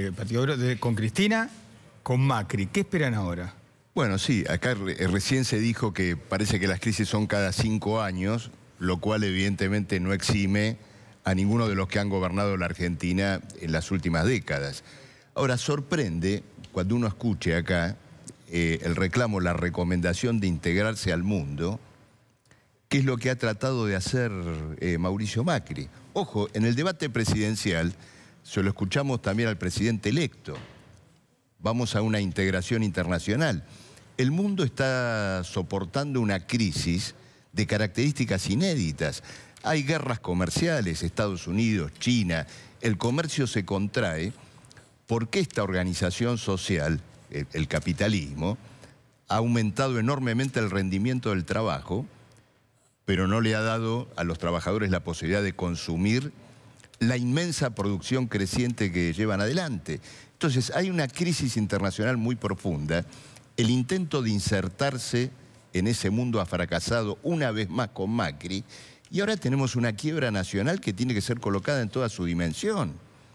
con Cristina, con Macri. ¿Qué esperan ahora? Bueno, sí, acá recién se dijo que parece que las crisis son cada 5 años, lo cual evidentemente no exime a ninguno de los que han gobernado la Argentina en las últimas décadas. Ahora, sorprende cuando uno escuche acá el reclamo, la recomendación de integrarse al mundo, que es lo que ha tratado de hacer Mauricio Macri. Ojo, en el debate presidencial se lo escuchamos también al presidente electo. Vamos a una integración internacional. El mundo está soportando una crisis de características inéditas. Hay guerras comerciales, Estados Unidos, China, el comercio se contrae porque esta organización social, el capitalismo, ha aumentado enormemente el rendimiento del trabajo, pero no le ha dado a los trabajadores la posibilidad de consumir la inmensa producción creciente que llevan adelante. Entonces, hay una crisis internacional muy profunda. El intento de insertarse en ese mundo ha fracasado una vez más con Macri, y ahora tenemos una quiebra nacional que tiene que ser colocada en toda su dimensión,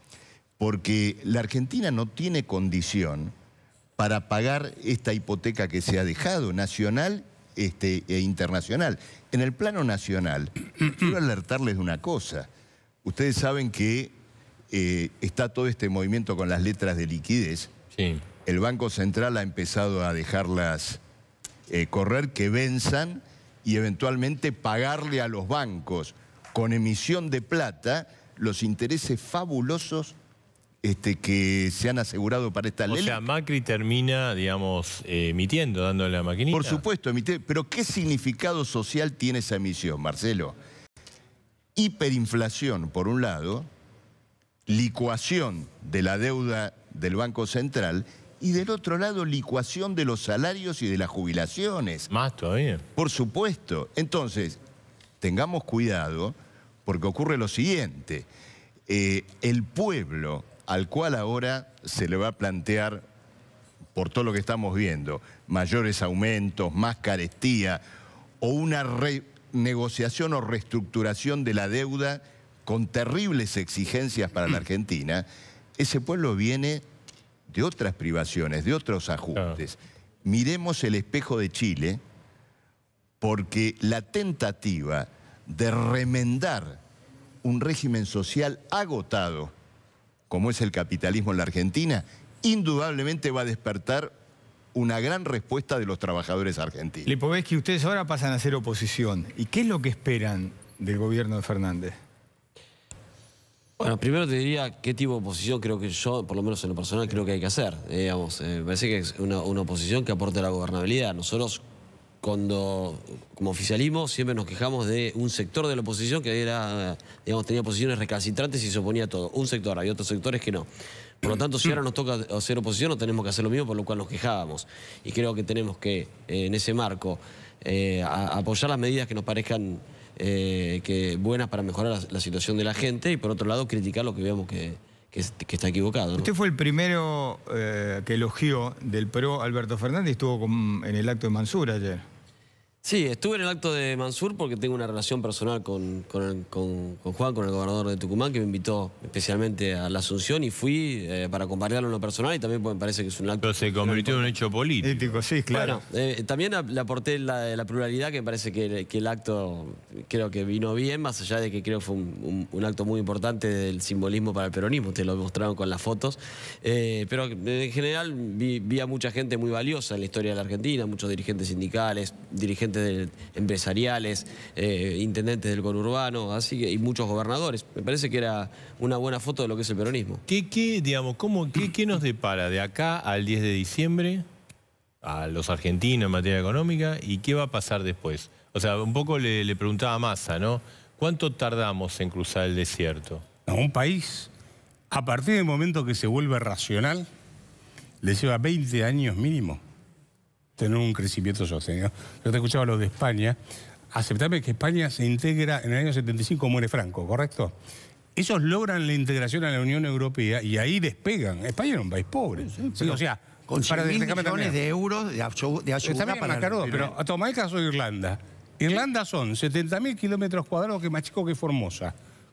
porque la Argentina no tiene condición para pagar esta hipoteca que se ha dejado, nacional e internacional. En el plano nacional, quiero alertarles de una cosa. Ustedes saben que está todo este movimiento con las letras de liquidez. Sí. El Banco Central ha empezado a dejarlas correr, que venzan, y eventualmente pagarle a los bancos con emisión de plata los intereses fabulosos que se han asegurado para esta ley. O sea, Macri termina, digamos, emitiendo, dándole la maquinita. Por supuesto, pero ¿qué significado social tiene esa emisión, Marcelo? Hiperinflación, por un lado, licuación de la deuda del Banco Central, y del otro lado, licuación de los salarios y de las jubilaciones. Más todavía. Por supuesto. Entonces, tengamos cuidado, porque ocurre lo siguiente. El pueblo al cual ahora se le va a plantear, por todo lo que estamos viendo, mayores aumentos, más carestía, o una renegociación o reestructuración de la deuda con terribles exigencias para la Argentina, ese pueblo viene de otras privaciones, de otros ajustes. Miremos el espejo de Chile, porque la tentativa de remendar un régimen social agotado, como es el capitalismo en la Argentina, indudablemente va a despertar una gran respuesta de los trabajadores argentinos. Lipovetsky, ustedes ahora pasan a ser oposición. ¿Y qué es lo que esperan del gobierno de Fernández? Bueno, primero te diría qué tipo de oposición creo que yo, por lo menos en lo personal, creo que hay que hacer. Digamos, me parece que es una oposición que aporte a la gobernabilidad. Nosotros, como oficialismo, siempre nos quejamos de un sector de la oposición que era, digamos, tenía posiciones recalcitrantes y se oponía a todo. Un sector, hay otros sectores que no. Por lo tanto, si ahora nos toca hacer oposición, no tenemos que hacer lo mismo, por lo cual nos quejábamos. Y creo que tenemos que, en ese marco, apoyar las medidas que nos parezcan buenas para mejorar la situación de la gente, y por otro lado, criticar lo que veamos que está equivocado, ¿no? Usted fue el primero que elogió del PRO Alberto Fernández, estuvo en el acto de Mansur ayer. Sí, estuve en el acto de Mansur porque tengo una relación personal con Juan, con el gobernador de Tucumán, que me invitó especialmente a la Asunción, y fui para compartirlo en lo personal, y también me parece que es un acto... Pero se convirtió en un hecho político. Sí, claro. Bueno, también le aporté la pluralidad, que me parece que el acto creo que vino bien, más allá de que creo que fue un acto muy importante del simbolismo para el peronismo, te lo mostraron con las fotos, pero en general vi a mucha gente muy valiosa en la historia de la Argentina, muchos dirigentes sindicales, dirigentes empresariales, intendentes del conurbano, así que, y muchos gobernadores. Me parece que era una buena foto de lo que es el peronismo. ¿Qué nos depara de acá al 10 de diciembre a los argentinos en materia económica, y qué va a pasar después? O sea, un poco le preguntaba a Massa, ¿no? ¿Cuánto tardamos en cruzar el desierto? No, un país, a partir del momento que se vuelve racional, le lleva 20 años mínimo tener un crecimiento sostenido. Yo te escuchaba lo de España. Aceptame que España se integra en el año 75, muere Franco, ¿correcto? Ellos logran la integración a la Unión Europea y ahí despegan. España era un país pobre. Sí, o sea, con 100.000 millones de euros de ayuda para... Pero toma el caso de Irlanda. Irlanda son 70.000 kilómetros cuadrados, que es más chico que Formosa.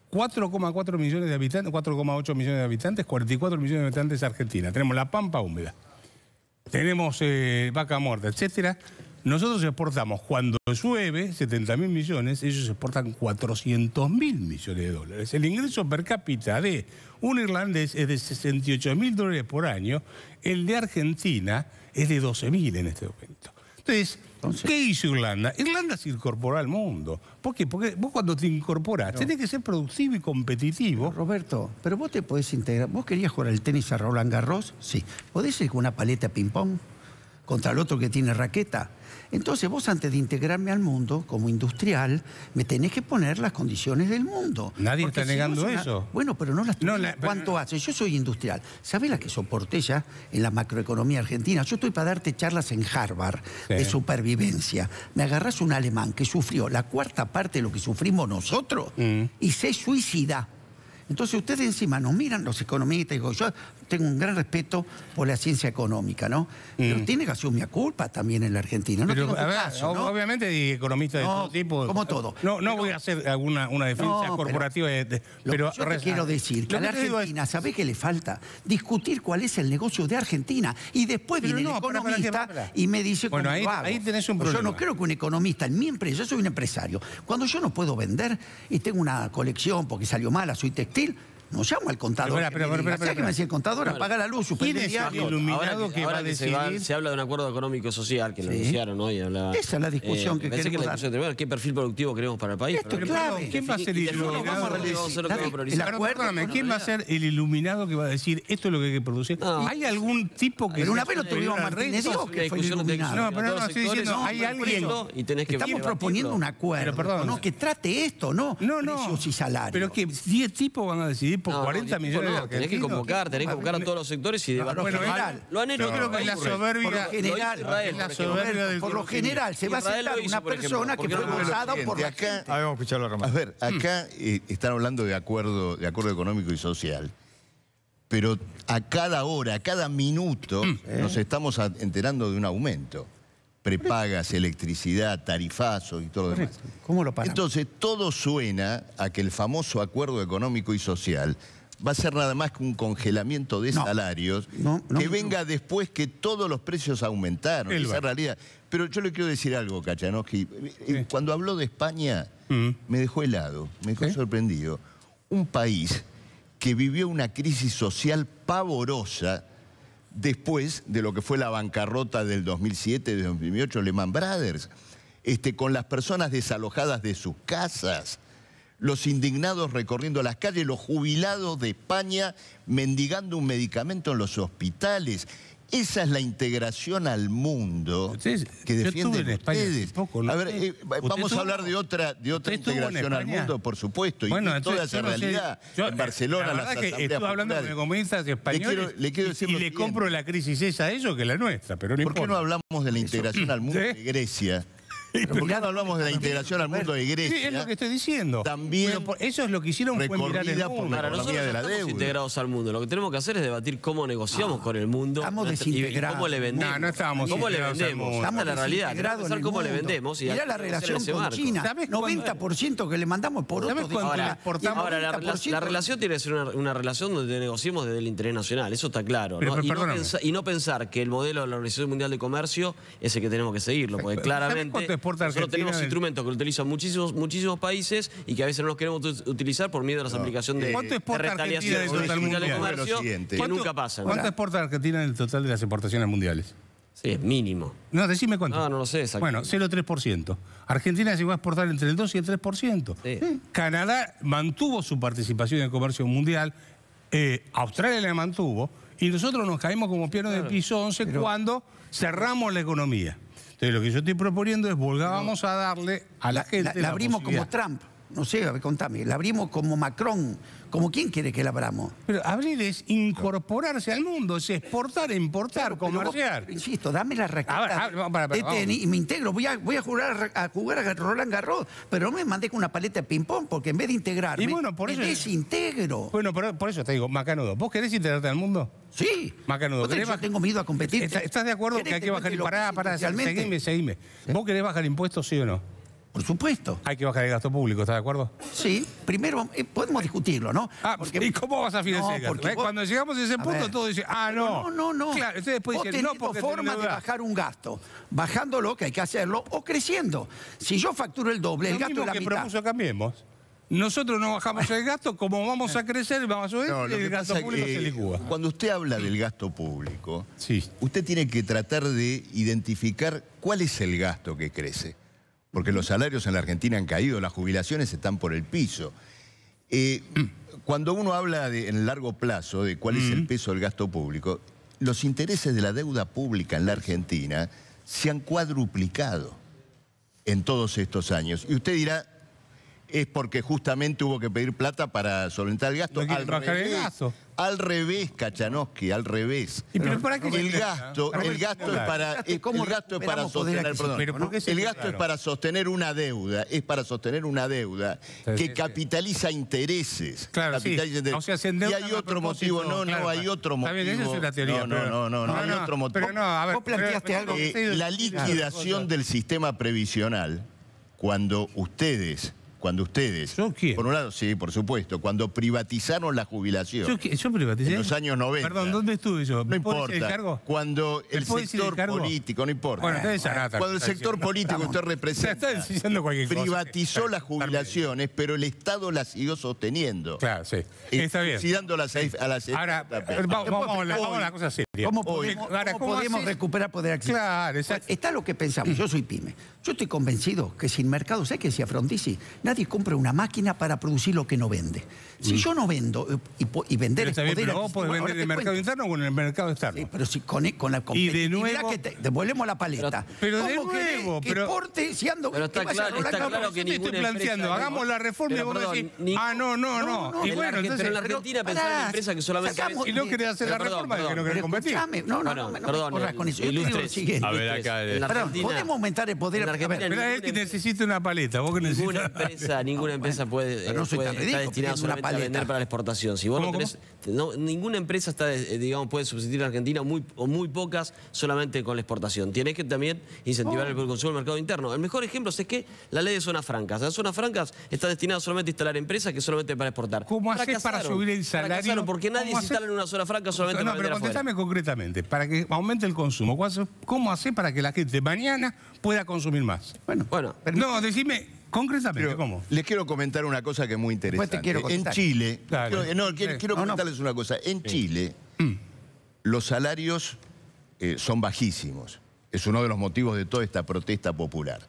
4,4 millones de habitantes, 4,8 millones de habitantes, 44 millones de habitantes Argentina. Tenemos la pampa húmeda. Tenemos vaca muerta, etcétera. Nosotros exportamos, cuando llueve, 70.000 millones, ellos exportan 400.000 millones de dólares. El ingreso per cápita de un irlandés es de 68.000 dólares por año, el de Argentina es de 12.000 en este momento. Entonces, ¿qué hizo Irlanda? Irlanda se incorporó al mundo. ¿Por qué? Porque vos cuando te incorporás tenés que ser productivo y competitivo. Roberto, pero vos te podés integrar. ¿Vos querías jugar al tenis a Roland Garros? Sí. ¿Podés ir con una paleta de ping-pong contra el otro que tiene raqueta? Entonces vos, antes de integrarme al mundo como industrial, me tenés que poner las condiciones del mundo. Nadie está negando eso. Bueno, pero no las tenés. ¿Cuánto hace? Yo soy industrial. ¿Sabés la que soporté ya en la macroeconomía argentina? Yo estoy para darte charlas en Harvard de supervivencia. Me agarrás un alemán que sufrió la cuarta parte de lo que sufrimos nosotros y se suicida. Entonces ustedes encima nos miran, los economistas, digo, yo tengo un gran respeto por la ciencia económica, ¿no? Pero tiene que hacer mi culpa también en la Argentina. No tengo caso, ¿no? Obviamente hay economistas de todo tipo. Como todo. No voy a hacer una defensa corporativa. Pero yo te quiero decir que a la Argentina, ¿sabés qué le falta? Discutir cuál es el negocio de Argentina. Y después viene el economista y me dice cómo lo hago. Ahí tenés un problema. Yo no creo que un economista en mi empresa, yo soy un empresario. Cuando yo no puedo vender y tengo una colección porque salió mala, soy textil, no llamo al contador. ¿Sabes qué me decía el contador? Apaga la luz, suspende el diario. Iluminado que va a decidir. Se habla de un acuerdo económico y social que lo anunciaron hoy. Esa es la discusión que queremos dar. ¿Qué perfil productivo queremos para el país? Esto es clave. ¿Quién va a ser el iluminado? Perdóname, ¿quién va a ser el iluminado que va a decir esto es lo que hay que producir? ¿Hay algún tipo que... Pero una vez lo tuvimos Martínez Dios, que fue iluminado. No, pero no estoy diciendo, hay alguien... Estamos proponiendo un acuerdo que trate esto, ¿no? Precios y salarios. Pero que 10 tipos van a decidir por 40 millones de argentinos. Tenés que convocar a todos los sectores y debatir. Lo han hecho. Yo creo que la soberbia... Por lo general, se va a aceptar una persona que fue votado por la gente. Vamos a escucharlo a Ramón. A ver, acá están hablando de acuerdo económico y social. Pero a cada hora, a cada minuto, nos estamos enterando de un aumento. Prepagas, electricidad, tarifazos y todo lo demás. ¿Cómo lo paramos? Entonces, todo suena a que el famoso acuerdo económico y social va a ser nada más que un congelamiento de salarios que venga después que todos los precios aumentaron. Esa es realidad. Pero yo le quiero decir algo, Kachanowski. Cuando habló de España, me dejó helado, me dejó sorprendido. Un país que vivió una crisis social pavorosa después de lo que fue la bancarrota del 2007, de 2008, Lehman Brothers, con las personas desalojadas de sus casas, los indignados recorriendo las calles, los jubilados de España mendigando un medicamento en los hospitales. Esa es la integración al mundo que defienden ustedes. A ver, vamos a hablar de otra integración al mundo, por supuesto, y toda esa realidad. En Barcelona, las asambleas estoy hablando con economistas españoles y le compro la crisis esa a ellos que la nuestra, pero no importa. ¿Por qué no hablamos de la integración al mundo de Grecia? ¿Por qué no hablamos de la integración al mundo de Grecia? Sí, es lo que estoy diciendo. También eso es lo que hicieron, fue mirar el mundo. Para nosotros no estamos integrados al mundo. Lo que tenemos que hacer es debatir cómo negociamos con el mundo. Estamos desintegrados. Y cómo le vendemos. No estamos ¿Cómo le vendemos? Estamos la realidad. Pensar cómo le vendemos. Mirá la relación con China. 90% que le mandamos por otros. Ahora, la relación tiene que ser una relación donde negociemos desde el interés nacional. Eso está claro. Y no pensar que el modelo de la Organización Mundial de Comercio es el que tenemos que seguirlo. Porque claramente nosotros tenemos instrumentos que lo utilizan muchísimos países y que a veces no los queremos utilizar por miedo a las aplicaciones de retaliación mundial de comercio que nunca pasan. ¿Cuánto exporta Argentina en el total de las exportaciones mundiales? Sí, mínimo. No, decime cuánto. No lo sé exactamente. Bueno, 0,3%. Argentina llegó a exportar entre el 2 y el 3%. Sí. Canadá mantuvo su participación en el comercio mundial, Australia la mantuvo, y nosotros nos caímos como piano de piso 11 cuando cerramos la economía. Entonces, lo que yo estoy proponiendo es vamos a darle a la gente la abrimos como Trump. No sé, a ver, contame. ¿La abrimos como Macron? ¿Como quién quiere que la abramos? Pero abrir es incorporarse al mundo, es exportar, importar, comerciar. Insisto, dame la raqueta para, y me integro. Voy a jugar a Roland Garros, pero no me mandé con una paleta de ping-pong, porque en vez de integrarme, me desintegro. Bueno, por eso te digo, Macanudo, ¿vos querés integrarte al mundo? Sí. Macanudo, yo tengo miedo a competir. ¿Estás de acuerdo que hay que bajar? Pará, seguime. ¿Sí? ¿Vos querés bajar impuestos, sí o no? Por supuesto. Hay que bajar el gasto público, ¿estás de acuerdo? Sí, primero podemos discutirlo, ¿no? ¿Y cómo vas a financiar el gasto? Cuando llegamos a ese punto, todos dicen, no. No. Claro, ustedes después dicen, no, porque forma de bajar un gasto, bajándolo, que hay que hacerlo, o creciendo. Si yo facturo el doble, el gasto es la mitad. Propuso Cambiemos. Nosotros no bajamos el gasto, como vamos a crecer, vamos a subir, el gasto público se licúa. Cuando usted habla del gasto público, usted tiene que tratar de identificar cuál es el gasto que crece. Porque los salarios en la Argentina han caído, las jubilaciones están por el piso. Cuando uno habla en el largo plazo de cuál es el peso del gasto público, los intereses de la deuda pública en la Argentina se han cuadruplicado en todos estos años. Y usted dirá, es porque justamente hubo que pedir plata para solventar el gasto. Al revés, Kachanowski, al revés. El gasto es para sostener una deuda, que capitaliza intereses. Claro, y hay otro motivo, hay otro motivo. Está bien, eso es una teoría. No, hay otro motivo. Vos planteaste algo. La liquidación del sistema previsional, cuando ustedes, por un lado, sí, por supuesto, cuando privatizaron la jubilación. ¿Yo privaticé? En los años 90. Perdón, ¿dónde estuve yo? No importa. Cuando el sector político, no importa. Bueno, cuando el sector político que usted representa privatizó las jubilaciones, pero el Estado las siguió sosteniendo. Claro, sí. Está bien. Dándolas a las... Ahora, vamos a la cosa seria. ¿Cómo podemos recuperar poder adquisitivo? Claro, exacto. Está lo que pensamos. Yo soy pyme. Yo estoy convencido que sin mercado, ¿sabes qué decía Frondizi? Nadie compra una máquina para producir lo que no vende. Si yo no vendo y vender es poder adquisitivo. ¿Vos podés vender en el mercado interno o en el mercado externo? Sí, pero si con la competitividad que devolvemos la paleta. Pero de nuevo, pero está claro que ninguna empresa... Hagamos la reforma y vos decís, no. Y bueno, entonces... Pero en la Argentina pensar en una empresa que solamente... Y no querés hacer la reforma y que no querés competir. Perdón, a ver, acá... Podemos aumentar el poder... Pero es que necesita una paleta. ¿Vos qué necesitas? Ninguna empresa puede estar destinada solamente a vender para la exportación. Si vos no tenés, ninguna empresa está, puede subsistir en Argentina, o muy pocas, solamente con la exportación. Tienes que también incentivar el consumo del mercado interno. El mejor ejemplo es que la ley de zonas francas. Las zonas francas está destinada solamente a instalar empresas que solamente para exportar. ¿Cómo haces para subir el salario? Porque nadie se instala en una zona franca solamente para vender afuera. No, pero contestame concretamente, para que aumente el consumo. ¿Cómo haces para que la gente mañana pueda consumir más? Bueno. No, decime concretamente, ¿cómo? Les quiero comentar una cosa que es muy interesante. En Chile, quiero comentarles una cosa. En Chile, los salarios son bajísimos. Es uno de los motivos de toda esta protesta popular.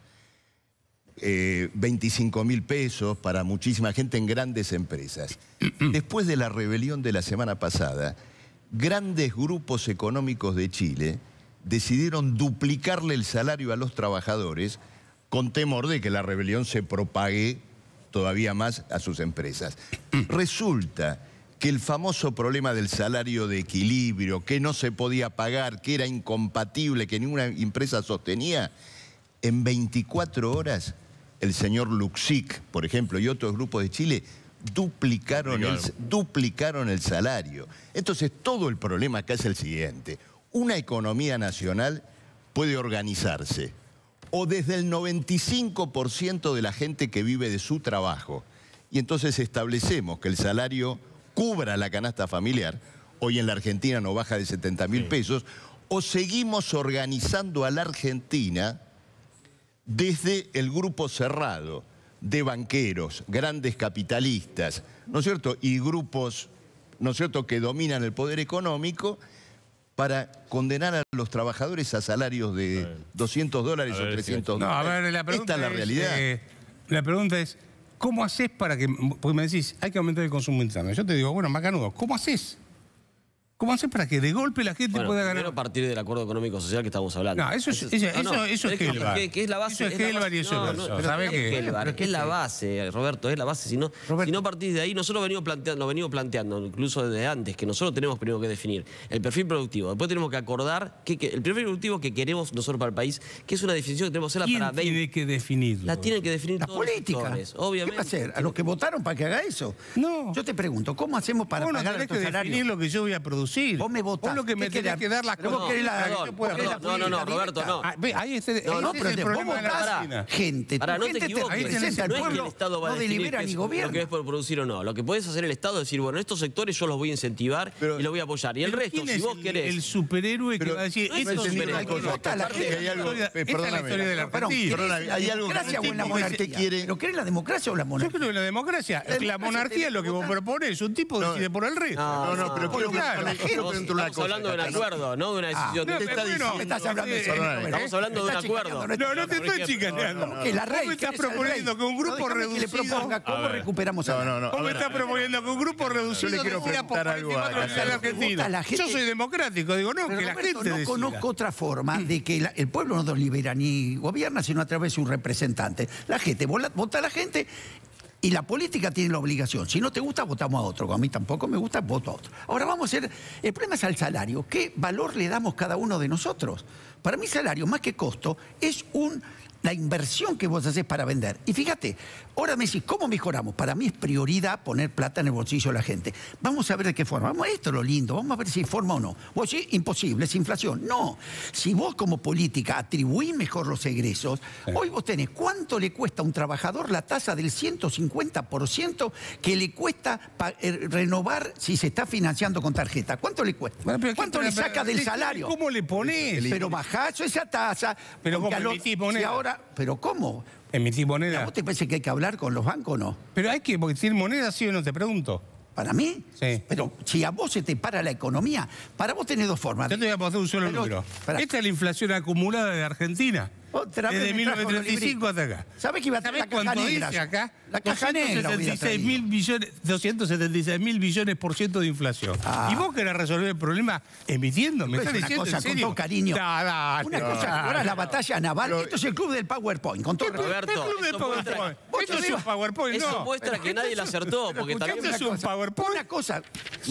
25.000 pesos para muchísima gente en grandes empresas. Después de la rebelión de la semana pasada, grandes grupos económicos de Chile decidieron duplicarle el salario a los trabajadores con temor de que la rebelión se propague todavía más a sus empresas. Resulta que el famoso problema del salario de equilibrio, que no se podía pagar, que era incompatible, que ninguna empresa sostenía, en 24 horas el señor Luxic, por ejemplo, y otros grupos de Chile duplicaron el salario. Entonces todo el problema acá es el siguiente. Una economía nacional puede organizarse o desde el 95% de la gente que vive de su trabajo. Y entonces establecemos que el salario cubra la canasta familiar. Hoy en la Argentina no baja de 70.000 pesos. O seguimos organizando a la Argentina desde el grupo cerrado de banqueros, grandes capitalistas, ¿no es cierto? Y grupos, ¿no es cierto?, que dominan el poder económico, para condenar a los trabajadores a salarios de $200 o $300. No, a ver, esta es la realidad. La pregunta es, ¿cómo haces para que...? Porque me decís, hay que aumentar el consumo interno. Yo te digo, bueno, Macanudo, ¿cómo haces? ¿Cómo haces para que de golpe la gente pueda ganar? Primero a partir del acuerdo económico social que estamos hablando. No, eso es Gelbar. Que es la base. Eso es Gelbar y eso es pero ¿sabes qué? Pero que es la base, Roberto, es la base. Si no a partir de ahí, nosotros lo venimos planteando, incluso desde antes, que nosotros tenemos primero que definir el perfil productivo. Después tenemos que acordar el perfil productivo que queremos nosotros para el país, que es una definición que tenemos que hacerla para 20. ¿Quién tiene que definirlo? La tienen que definir la todos política. los sectores, obviamente. ¿Qué va a hacer? ¿A los que votaron para que haga eso? No. Yo te pregunto, ¿cómo hacemos para pagar tenés estos que salarios? definir lo que yo voy a producir. Vos me votás. Vos lo que me tenés que dar las cosas. No, Roberto, no. Ahí es el pero vos votás gente. Pará, no te gente equivoques. representa al No es que el pueblo, Estado va a no definir delibera ni lo que gobierna. es por producir o no. Lo que podés hacer el Estado es decir, bueno, estos sectores yo los voy a incentivar y los voy a apoyar. Y el resto, si vos querés... el superhéroe que va a decir... No es el superhéroe. Esta es la historia de la Argentina. Hay algo que ¿Democracia o en la monarquía? ¿Lo querés la democracia o la monarquía? Yo creo que la democracia. La monarquía es lo que vos proponés. Un tipo decide por el resto. No, pero Estamos hablando de un acuerdo, no de una decisión. Estás hablando Estamos hablando de un acuerdo. No te estoy chicaneando. ¿Cómo estás proponiendo que un grupo reducido... ¿Cómo recuperamos a ¿Cómo estás proponiendo que un grupo reducido le quiero decida por preguntar algo a la Argentina? Yo soy democrático, digo, no, que la gente decida. No conozco otra forma de que el pueblo no nos libera ni gobierna, sino a través de un representante. La gente, vota a la gente y la política tiene la obligación. Si no te gusta, votamos a otro. Como a mí tampoco me gusta, voto a otro. Ahora vamos a hacer... El problema es al salario. ¿Qué valor le damos cada uno de nosotros? Para mí salario, más que costo, es la inversión que vos haces para vender. Y fíjate, ahora me decís, ¿cómo mejoramos? Para mí es prioridad poner plata en el bolsillo de la gente. Vamos a ver de qué forma. Esto es lo lindo, vamos a ver si hay forma o no. Vos decís, imposible, es inflación. No, si vos como política atribuís mejor los egresos, hoy vos tenés, ¿cuánto le cuesta a un trabajador la tasa del 150% que le cuesta renovar si se está financiando con tarjeta? ¿Cuánto le cuesta? ¿Cuánto le saca del salario? ¿Cómo le ponés? Pero bajás esa tasa. Pero ¿cómo emitís moneda? Ahora, ¿pero cómo? ¿Emitís moneda? ¿Vos te parece que hay que hablar con los bancos o no? Pero hay que emitir moneda, ¿sí o no? Te pregunto. ¿Para mí? Sí. Pero si a vos se te para la economía, para vos tenés dos formas. Yo te voy a poner un solo número. Esta es la inflación acumulada de Argentina. Desde 1935 hasta acá. ¿Sabés que iba a tener la caja negra? Dice acá? La caja negra. 276.000 billones por ciento de inflación. ¿Y vos querés resolver el problema emitiendo? ¿Me estás diciendo en serio? Con todo cariño. Dale, una cosa, ahora la batalla naval. Esto es el club del PowerPoint. Con todo Roberto, esto es un PowerPoint, no. Eso muestra que nadie la acertó. Porque también es un PowerPoint. Una cosa.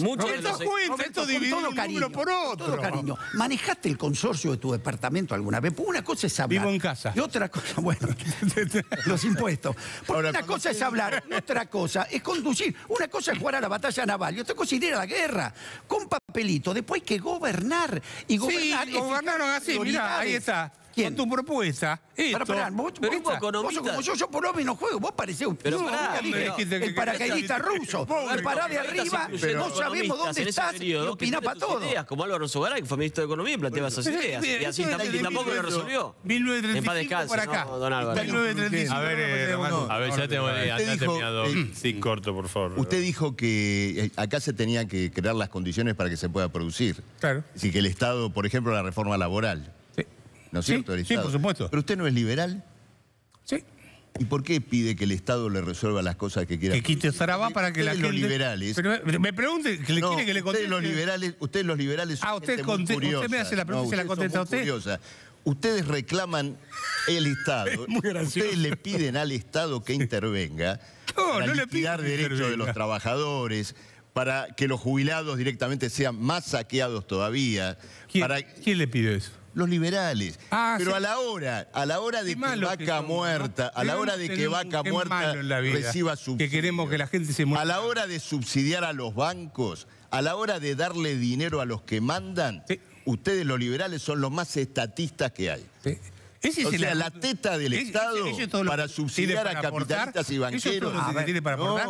Esto dividir un número por otro. Todo cariño. ¿Manejaste el consorcio de tu departamento alguna vez? Porque una cosa es hablar. Vivo en casa. Y otra cosa, bueno, los impuestos. Porque una cosa es hablar, y otra cosa es conducir. Una cosa es jugar a la batalla naval y otra cosa es ir a la guerra. Con papelito. Después hay que gobernar. Y gobernar sí, gobernaron así, mirá, ahí está. ¿Quién? Con tu propuesta. Vos como yo por lo menos juego. Vos parecés un... Pero pará, el paracaidista ruso. El pará de arriba, no sabemos dónde estás y opinás para todo. Como Álvaro Sogaray, que fue ministro de Economía, y planteaba esas ideas. Y así tampoco lo resolvió. 1935 por acá. Don Álvaro. 1935. A ver, ya tengo terminado. Sí, corto, por favor. Usted dijo que acá se tenían que crear las condiciones para que se pueda producir. Claro. Así que el Estado, por ejemplo, la reforma laboral. ¿No es cierto? Sí, por supuesto. ¿Pero usted no es liberal? Sí. ¿Y por qué pide que el Estado le resuelva las cosas que quiera? Que quite Zarabá para que la gente... los liberales... Pero me pregunte, que le quiere que le conteste. Ustedes los liberales son gente muy curiosa. Usted me hace la pregunta y se la contesta a usted. Curiosa. Ustedes reclaman el Estado. Ustedes le piden al Estado que intervenga para liquidar derechos de los trabajadores, para que los jubilados directamente sean más saqueados todavía. ¿Quién le pide eso? Los liberales. Pero sí. a la hora de que Vaca Muerta, a la hora de que Vaca Muerta reciba subsidios, que queremos que la gente se muera. A la hora de subsidiar a los bancos, a la hora de darle dinero a los que mandan, ustedes los liberales son los más estatistas que hay. O sea, la teta del Estado para subsidiar a capitalistas y banqueros. ¿Eso es todo lo que tiene para aportar?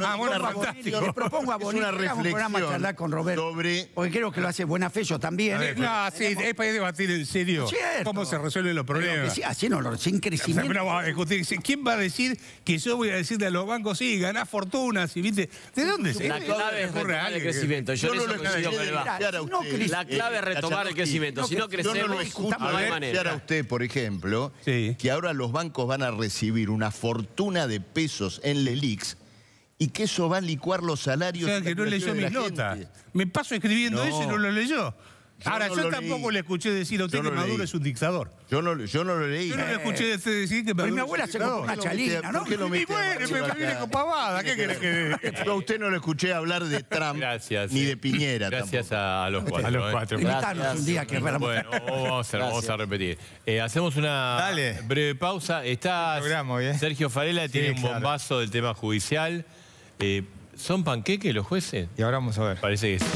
Le propongo a Bonilla, un programa a charlar con Roberto, porque creo que lo hace buena fe, yo también. No, sí, es para debatir en serio cómo se resuelven los problemas. Así no, sin crecimiento. ¿Quién va a decir que yo voy a decirle a los bancos, sí, ganás fortunas? ¿Viste? ¿De dónde se La clave es retomar el crecimiento. Yo no lo coincido con el Vasco. La clave es retomar el crecimiento. Si no crecemos, no hay manera. A usted, por ejemplo, que ahora los bancos van a recibir una fortuna de pesos en LELIX y que eso va a licuar los salarios. O sea, que no leyó mis notas. Me paso escribiendo eso y no lo leyó. Ahora, yo tampoco le escuché decir a usted que Maduro es un dictador. Yo no lo leí. Yo no lo escuché decir que Maduro mi abuela se compró una chalina, ¿no? ¿Por qué no me y bueno, me viene con pavada. ¿Qué querés que Yo a usted no lo escuché hablar de Trump ni de Piñera. Gracias a los cuatro. A los cuatro. Invítanos un día que Bueno, vamos a repetir. Hacemos una breve pausa. Está Sergio Farela, tiene un bombazo del tema judicial. ¿Son panqueques los jueces? Y ahora vamos a ver. Parece que sí.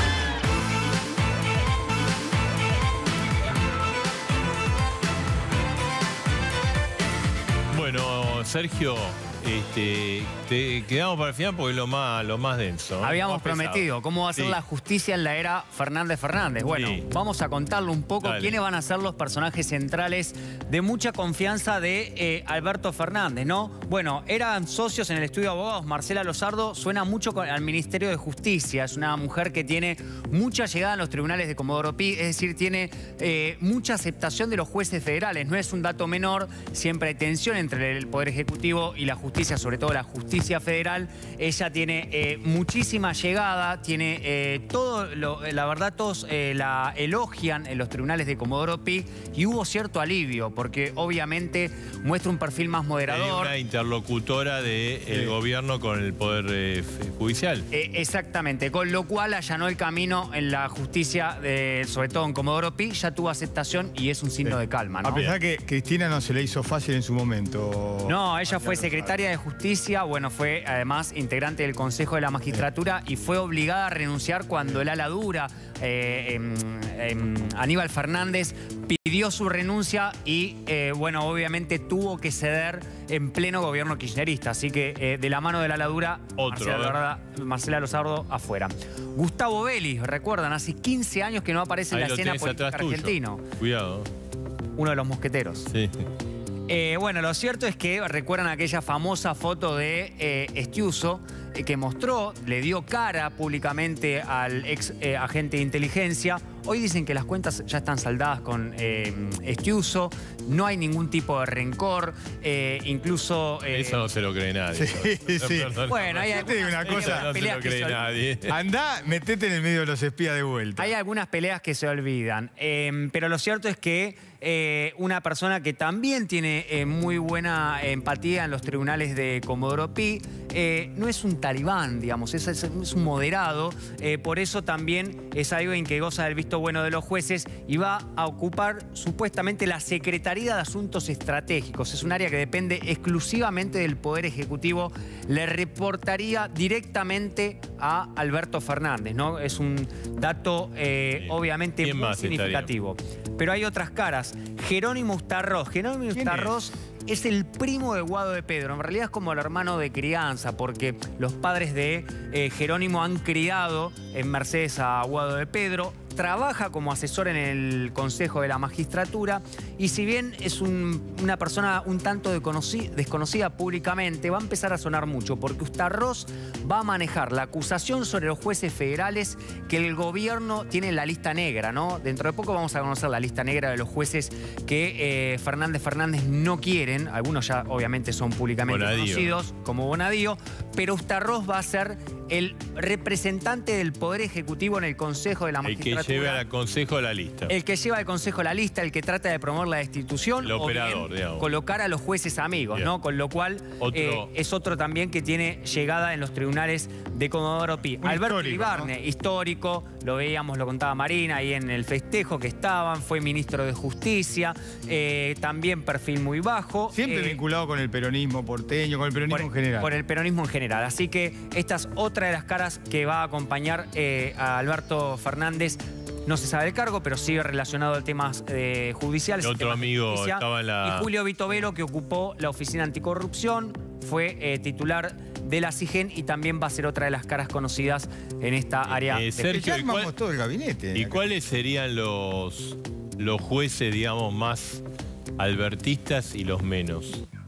Bueno, Sergio, te quedamos para el final porque es lo más denso. Habíamos prometido cómo va a ser la justicia en la era Fernández Fernández. Bueno, vamos a contarle un poco quiénes van a ser los personajes centrales de mucha confianza de Alberto Fernández, ¿no? Bueno, eran socios en el estudio de abogados. Marcela Lozardo suena mucho al Ministerio de Justicia. Es una mujer que tiene mucha llegada en los tribunales de Comodoro Pi, es decir, tiene mucha aceptación de los jueces federales. No es un dato menor, siempre hay tensión entre el Poder Ejecutivo y la justicia, sobre todo la justicia federal. Ella tiene muchísima llegada, tiene la verdad todos la elogian en los tribunales de Comodoro Pi y hubo cierto alivio porque obviamente muestra un perfil más moderador. Una interlocutora del gobierno con el Poder Judicial. Exactamente, con lo cual allanó el camino en la justicia, sobre todo en Comodoro Pi, ya tuvo aceptación y es un signo de calma, ¿no? A pesar que Cristina no se le hizo fácil en su momento. No, ella fue secretaria de Justicia, bueno, fue además integrante del Consejo de la Magistratura y fue obligada a renunciar cuando el ala dura, Aníbal Fernández, pidió su renuncia y, bueno, obviamente tuvo que ceder en pleno gobierno kirchnerista. Así que de la mano de la ala dura, Marcela Lozardo afuera. Gustavo Vélez, recuerdan, hace 15 años que no aparece en la escena política argentina. Cuidado. Uno de los mosqueteros. Sí. Bueno, lo cierto es que recuerdan aquella famosa foto de Estiuso que mostró, le dio cara públicamente al ex agente de inteligencia. Hoy dicen que las cuentas ya están saldadas con Estiuso, no hay ningún tipo de rencor, incluso... Eso no se lo cree nadie. Sí. Bueno, hay una cosa, no se lo cree nadie. Andá, metete en el medio de los espías de vuelta. Hay algunas peleas que se olvidan, pero lo cierto es que una persona que también tiene muy buena empatía en los tribunales de Comodoro Pi, no es un talibán, digamos, es un moderado, por eso también es alguien que goza del visto bueno de los jueces y va a ocupar supuestamente la Secretaría de Asuntos Estratégicos. Es un área que depende exclusivamente del Poder Ejecutivo, le reportaría directamente a Alberto Fernández, ¿no? Es un dato obviamente muy significativo. Pero hay otras caras. Jerónimo Ustarroz. Jerónimo Ustarroz es el primo de Guado de Pedro. En realidad es como el hermano de crianza, porque los padres de Jerónimo han criado en Mercedes a Guado de Pedro. Trabaja como asesor en el Consejo de la Magistratura y si bien es una persona un tanto desconocida públicamente, va a empezar a sonar mucho porque Ustarroz va a manejar la acusación sobre los jueces federales que el gobierno tiene en la lista negra, ¿no? Dentro de poco vamos a conocer la lista negra de los jueces que Fernández no quieren. Algunos ya obviamente son públicamente conocidos como Bonadío, pero Ustarroz va a ser el representante del Poder Ejecutivo en el Consejo de la Magistratura. El que lleva al Consejo la lista. El que lleva al Consejo la lista, el que trata de promover la destitución. El operador, o bien digamos. Colocar a los jueces amigos, ¿no? Con lo cual es otro también que tiene llegada en los tribunales de Comodoro Pi. Alberto Ibarne, histórico, lo veíamos, lo contaba Marina ahí en el festejo que estaban, fue ministro de Justicia, también perfil muy bajo. Siempre vinculado con el peronismo porteño, con el peronismo en general. Por el peronismo en general. Así que esta es otra de las caras que va a acompañar a Alberto Fernández. No se sabe el cargo, pero sigue relacionado al tema judicial. Otro amigo estaba en la... Y Julio Vitovelo, que ocupó la Oficina Anticorrupción, fue titular de la CIGEN y también va a ser otra de las caras conocidas en esta área. Sergio, armamos todo el gabinete. ¿Y cuáles serían los jueces, digamos, más albertistas y los menos?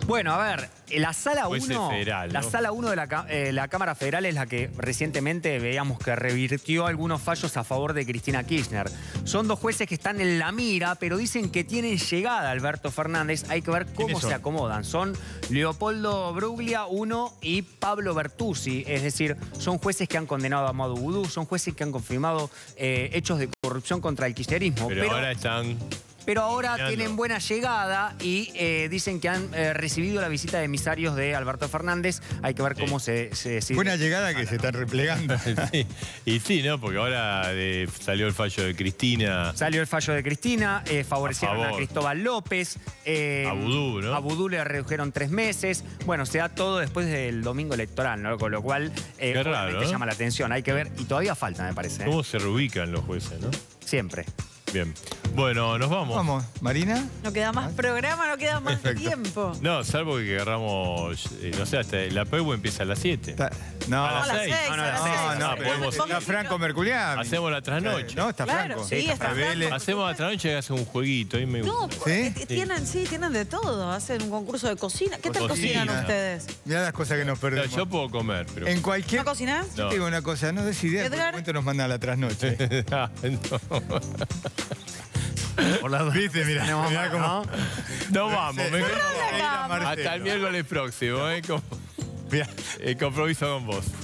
Bueno, a ver, la sala 1 federal, ¿no? la sala 1 de la Cámara Federal es la que recientemente veíamos que revirtió algunos fallos a favor de Cristina Kirchner. Son 2 jueces que están en la mira, pero dicen que tienen llegada a Alberto Fernández. Hay que ver cómo se acomodan. Son Leopoldo Bruglia, 1, y Pablo Bertuzzi. Es decir, son jueces que han condenado a Madu Vudú, son jueces que han confirmado hechos de corrupción contra el kirchnerismo. Pero ahora están... Pero ahora tienen buena llegada y dicen que han recibido la visita de emisarios de Alberto Fernández. Hay que ver cómo se buena llegada que se están replegando. Sí. Y sí, ¿no? Porque ahora salió el fallo de Cristina. Salió el fallo de Cristina, favorecieron a Cristóbal López. A Vudú, ¿no? A Vudú le redujeron 3 meses. Bueno, se da todo después del domingo electoral, ¿no? Con lo cual, Qué raro, ¿no? llama la atención. Hay que ver, y todavía falta, me parece. ¿Cómo se reubican los jueces, no? Siempre. Bien. Bueno, nos vamos. Vamos, Marina. No queda más programa, no queda más tiempo. No, salvo que agarramos, no sé, hasta la PEU empieza a las 7. No, a las 6. No, está Franco Merculián. Hacemos la trasnoche. No, está Franco. Sí, está Franco. Hacemos la trasnoche y hacen un jueguito. Ahí me No, gusta. tienen de todo. Hacen un concurso de cocina. ¿Qué tal cocinan ustedes? Mirá las cosas que nos perdemos. No, yo puedo comer, pero... En cualquier... ¿No cocinás? Yo te digo una cosa, no des idea, en un momento nos mandan a la trasnoche. ¿Viste? Mirá cómo... No vamos. Marcelo. Hasta el miércoles próximo, compromiso con vos.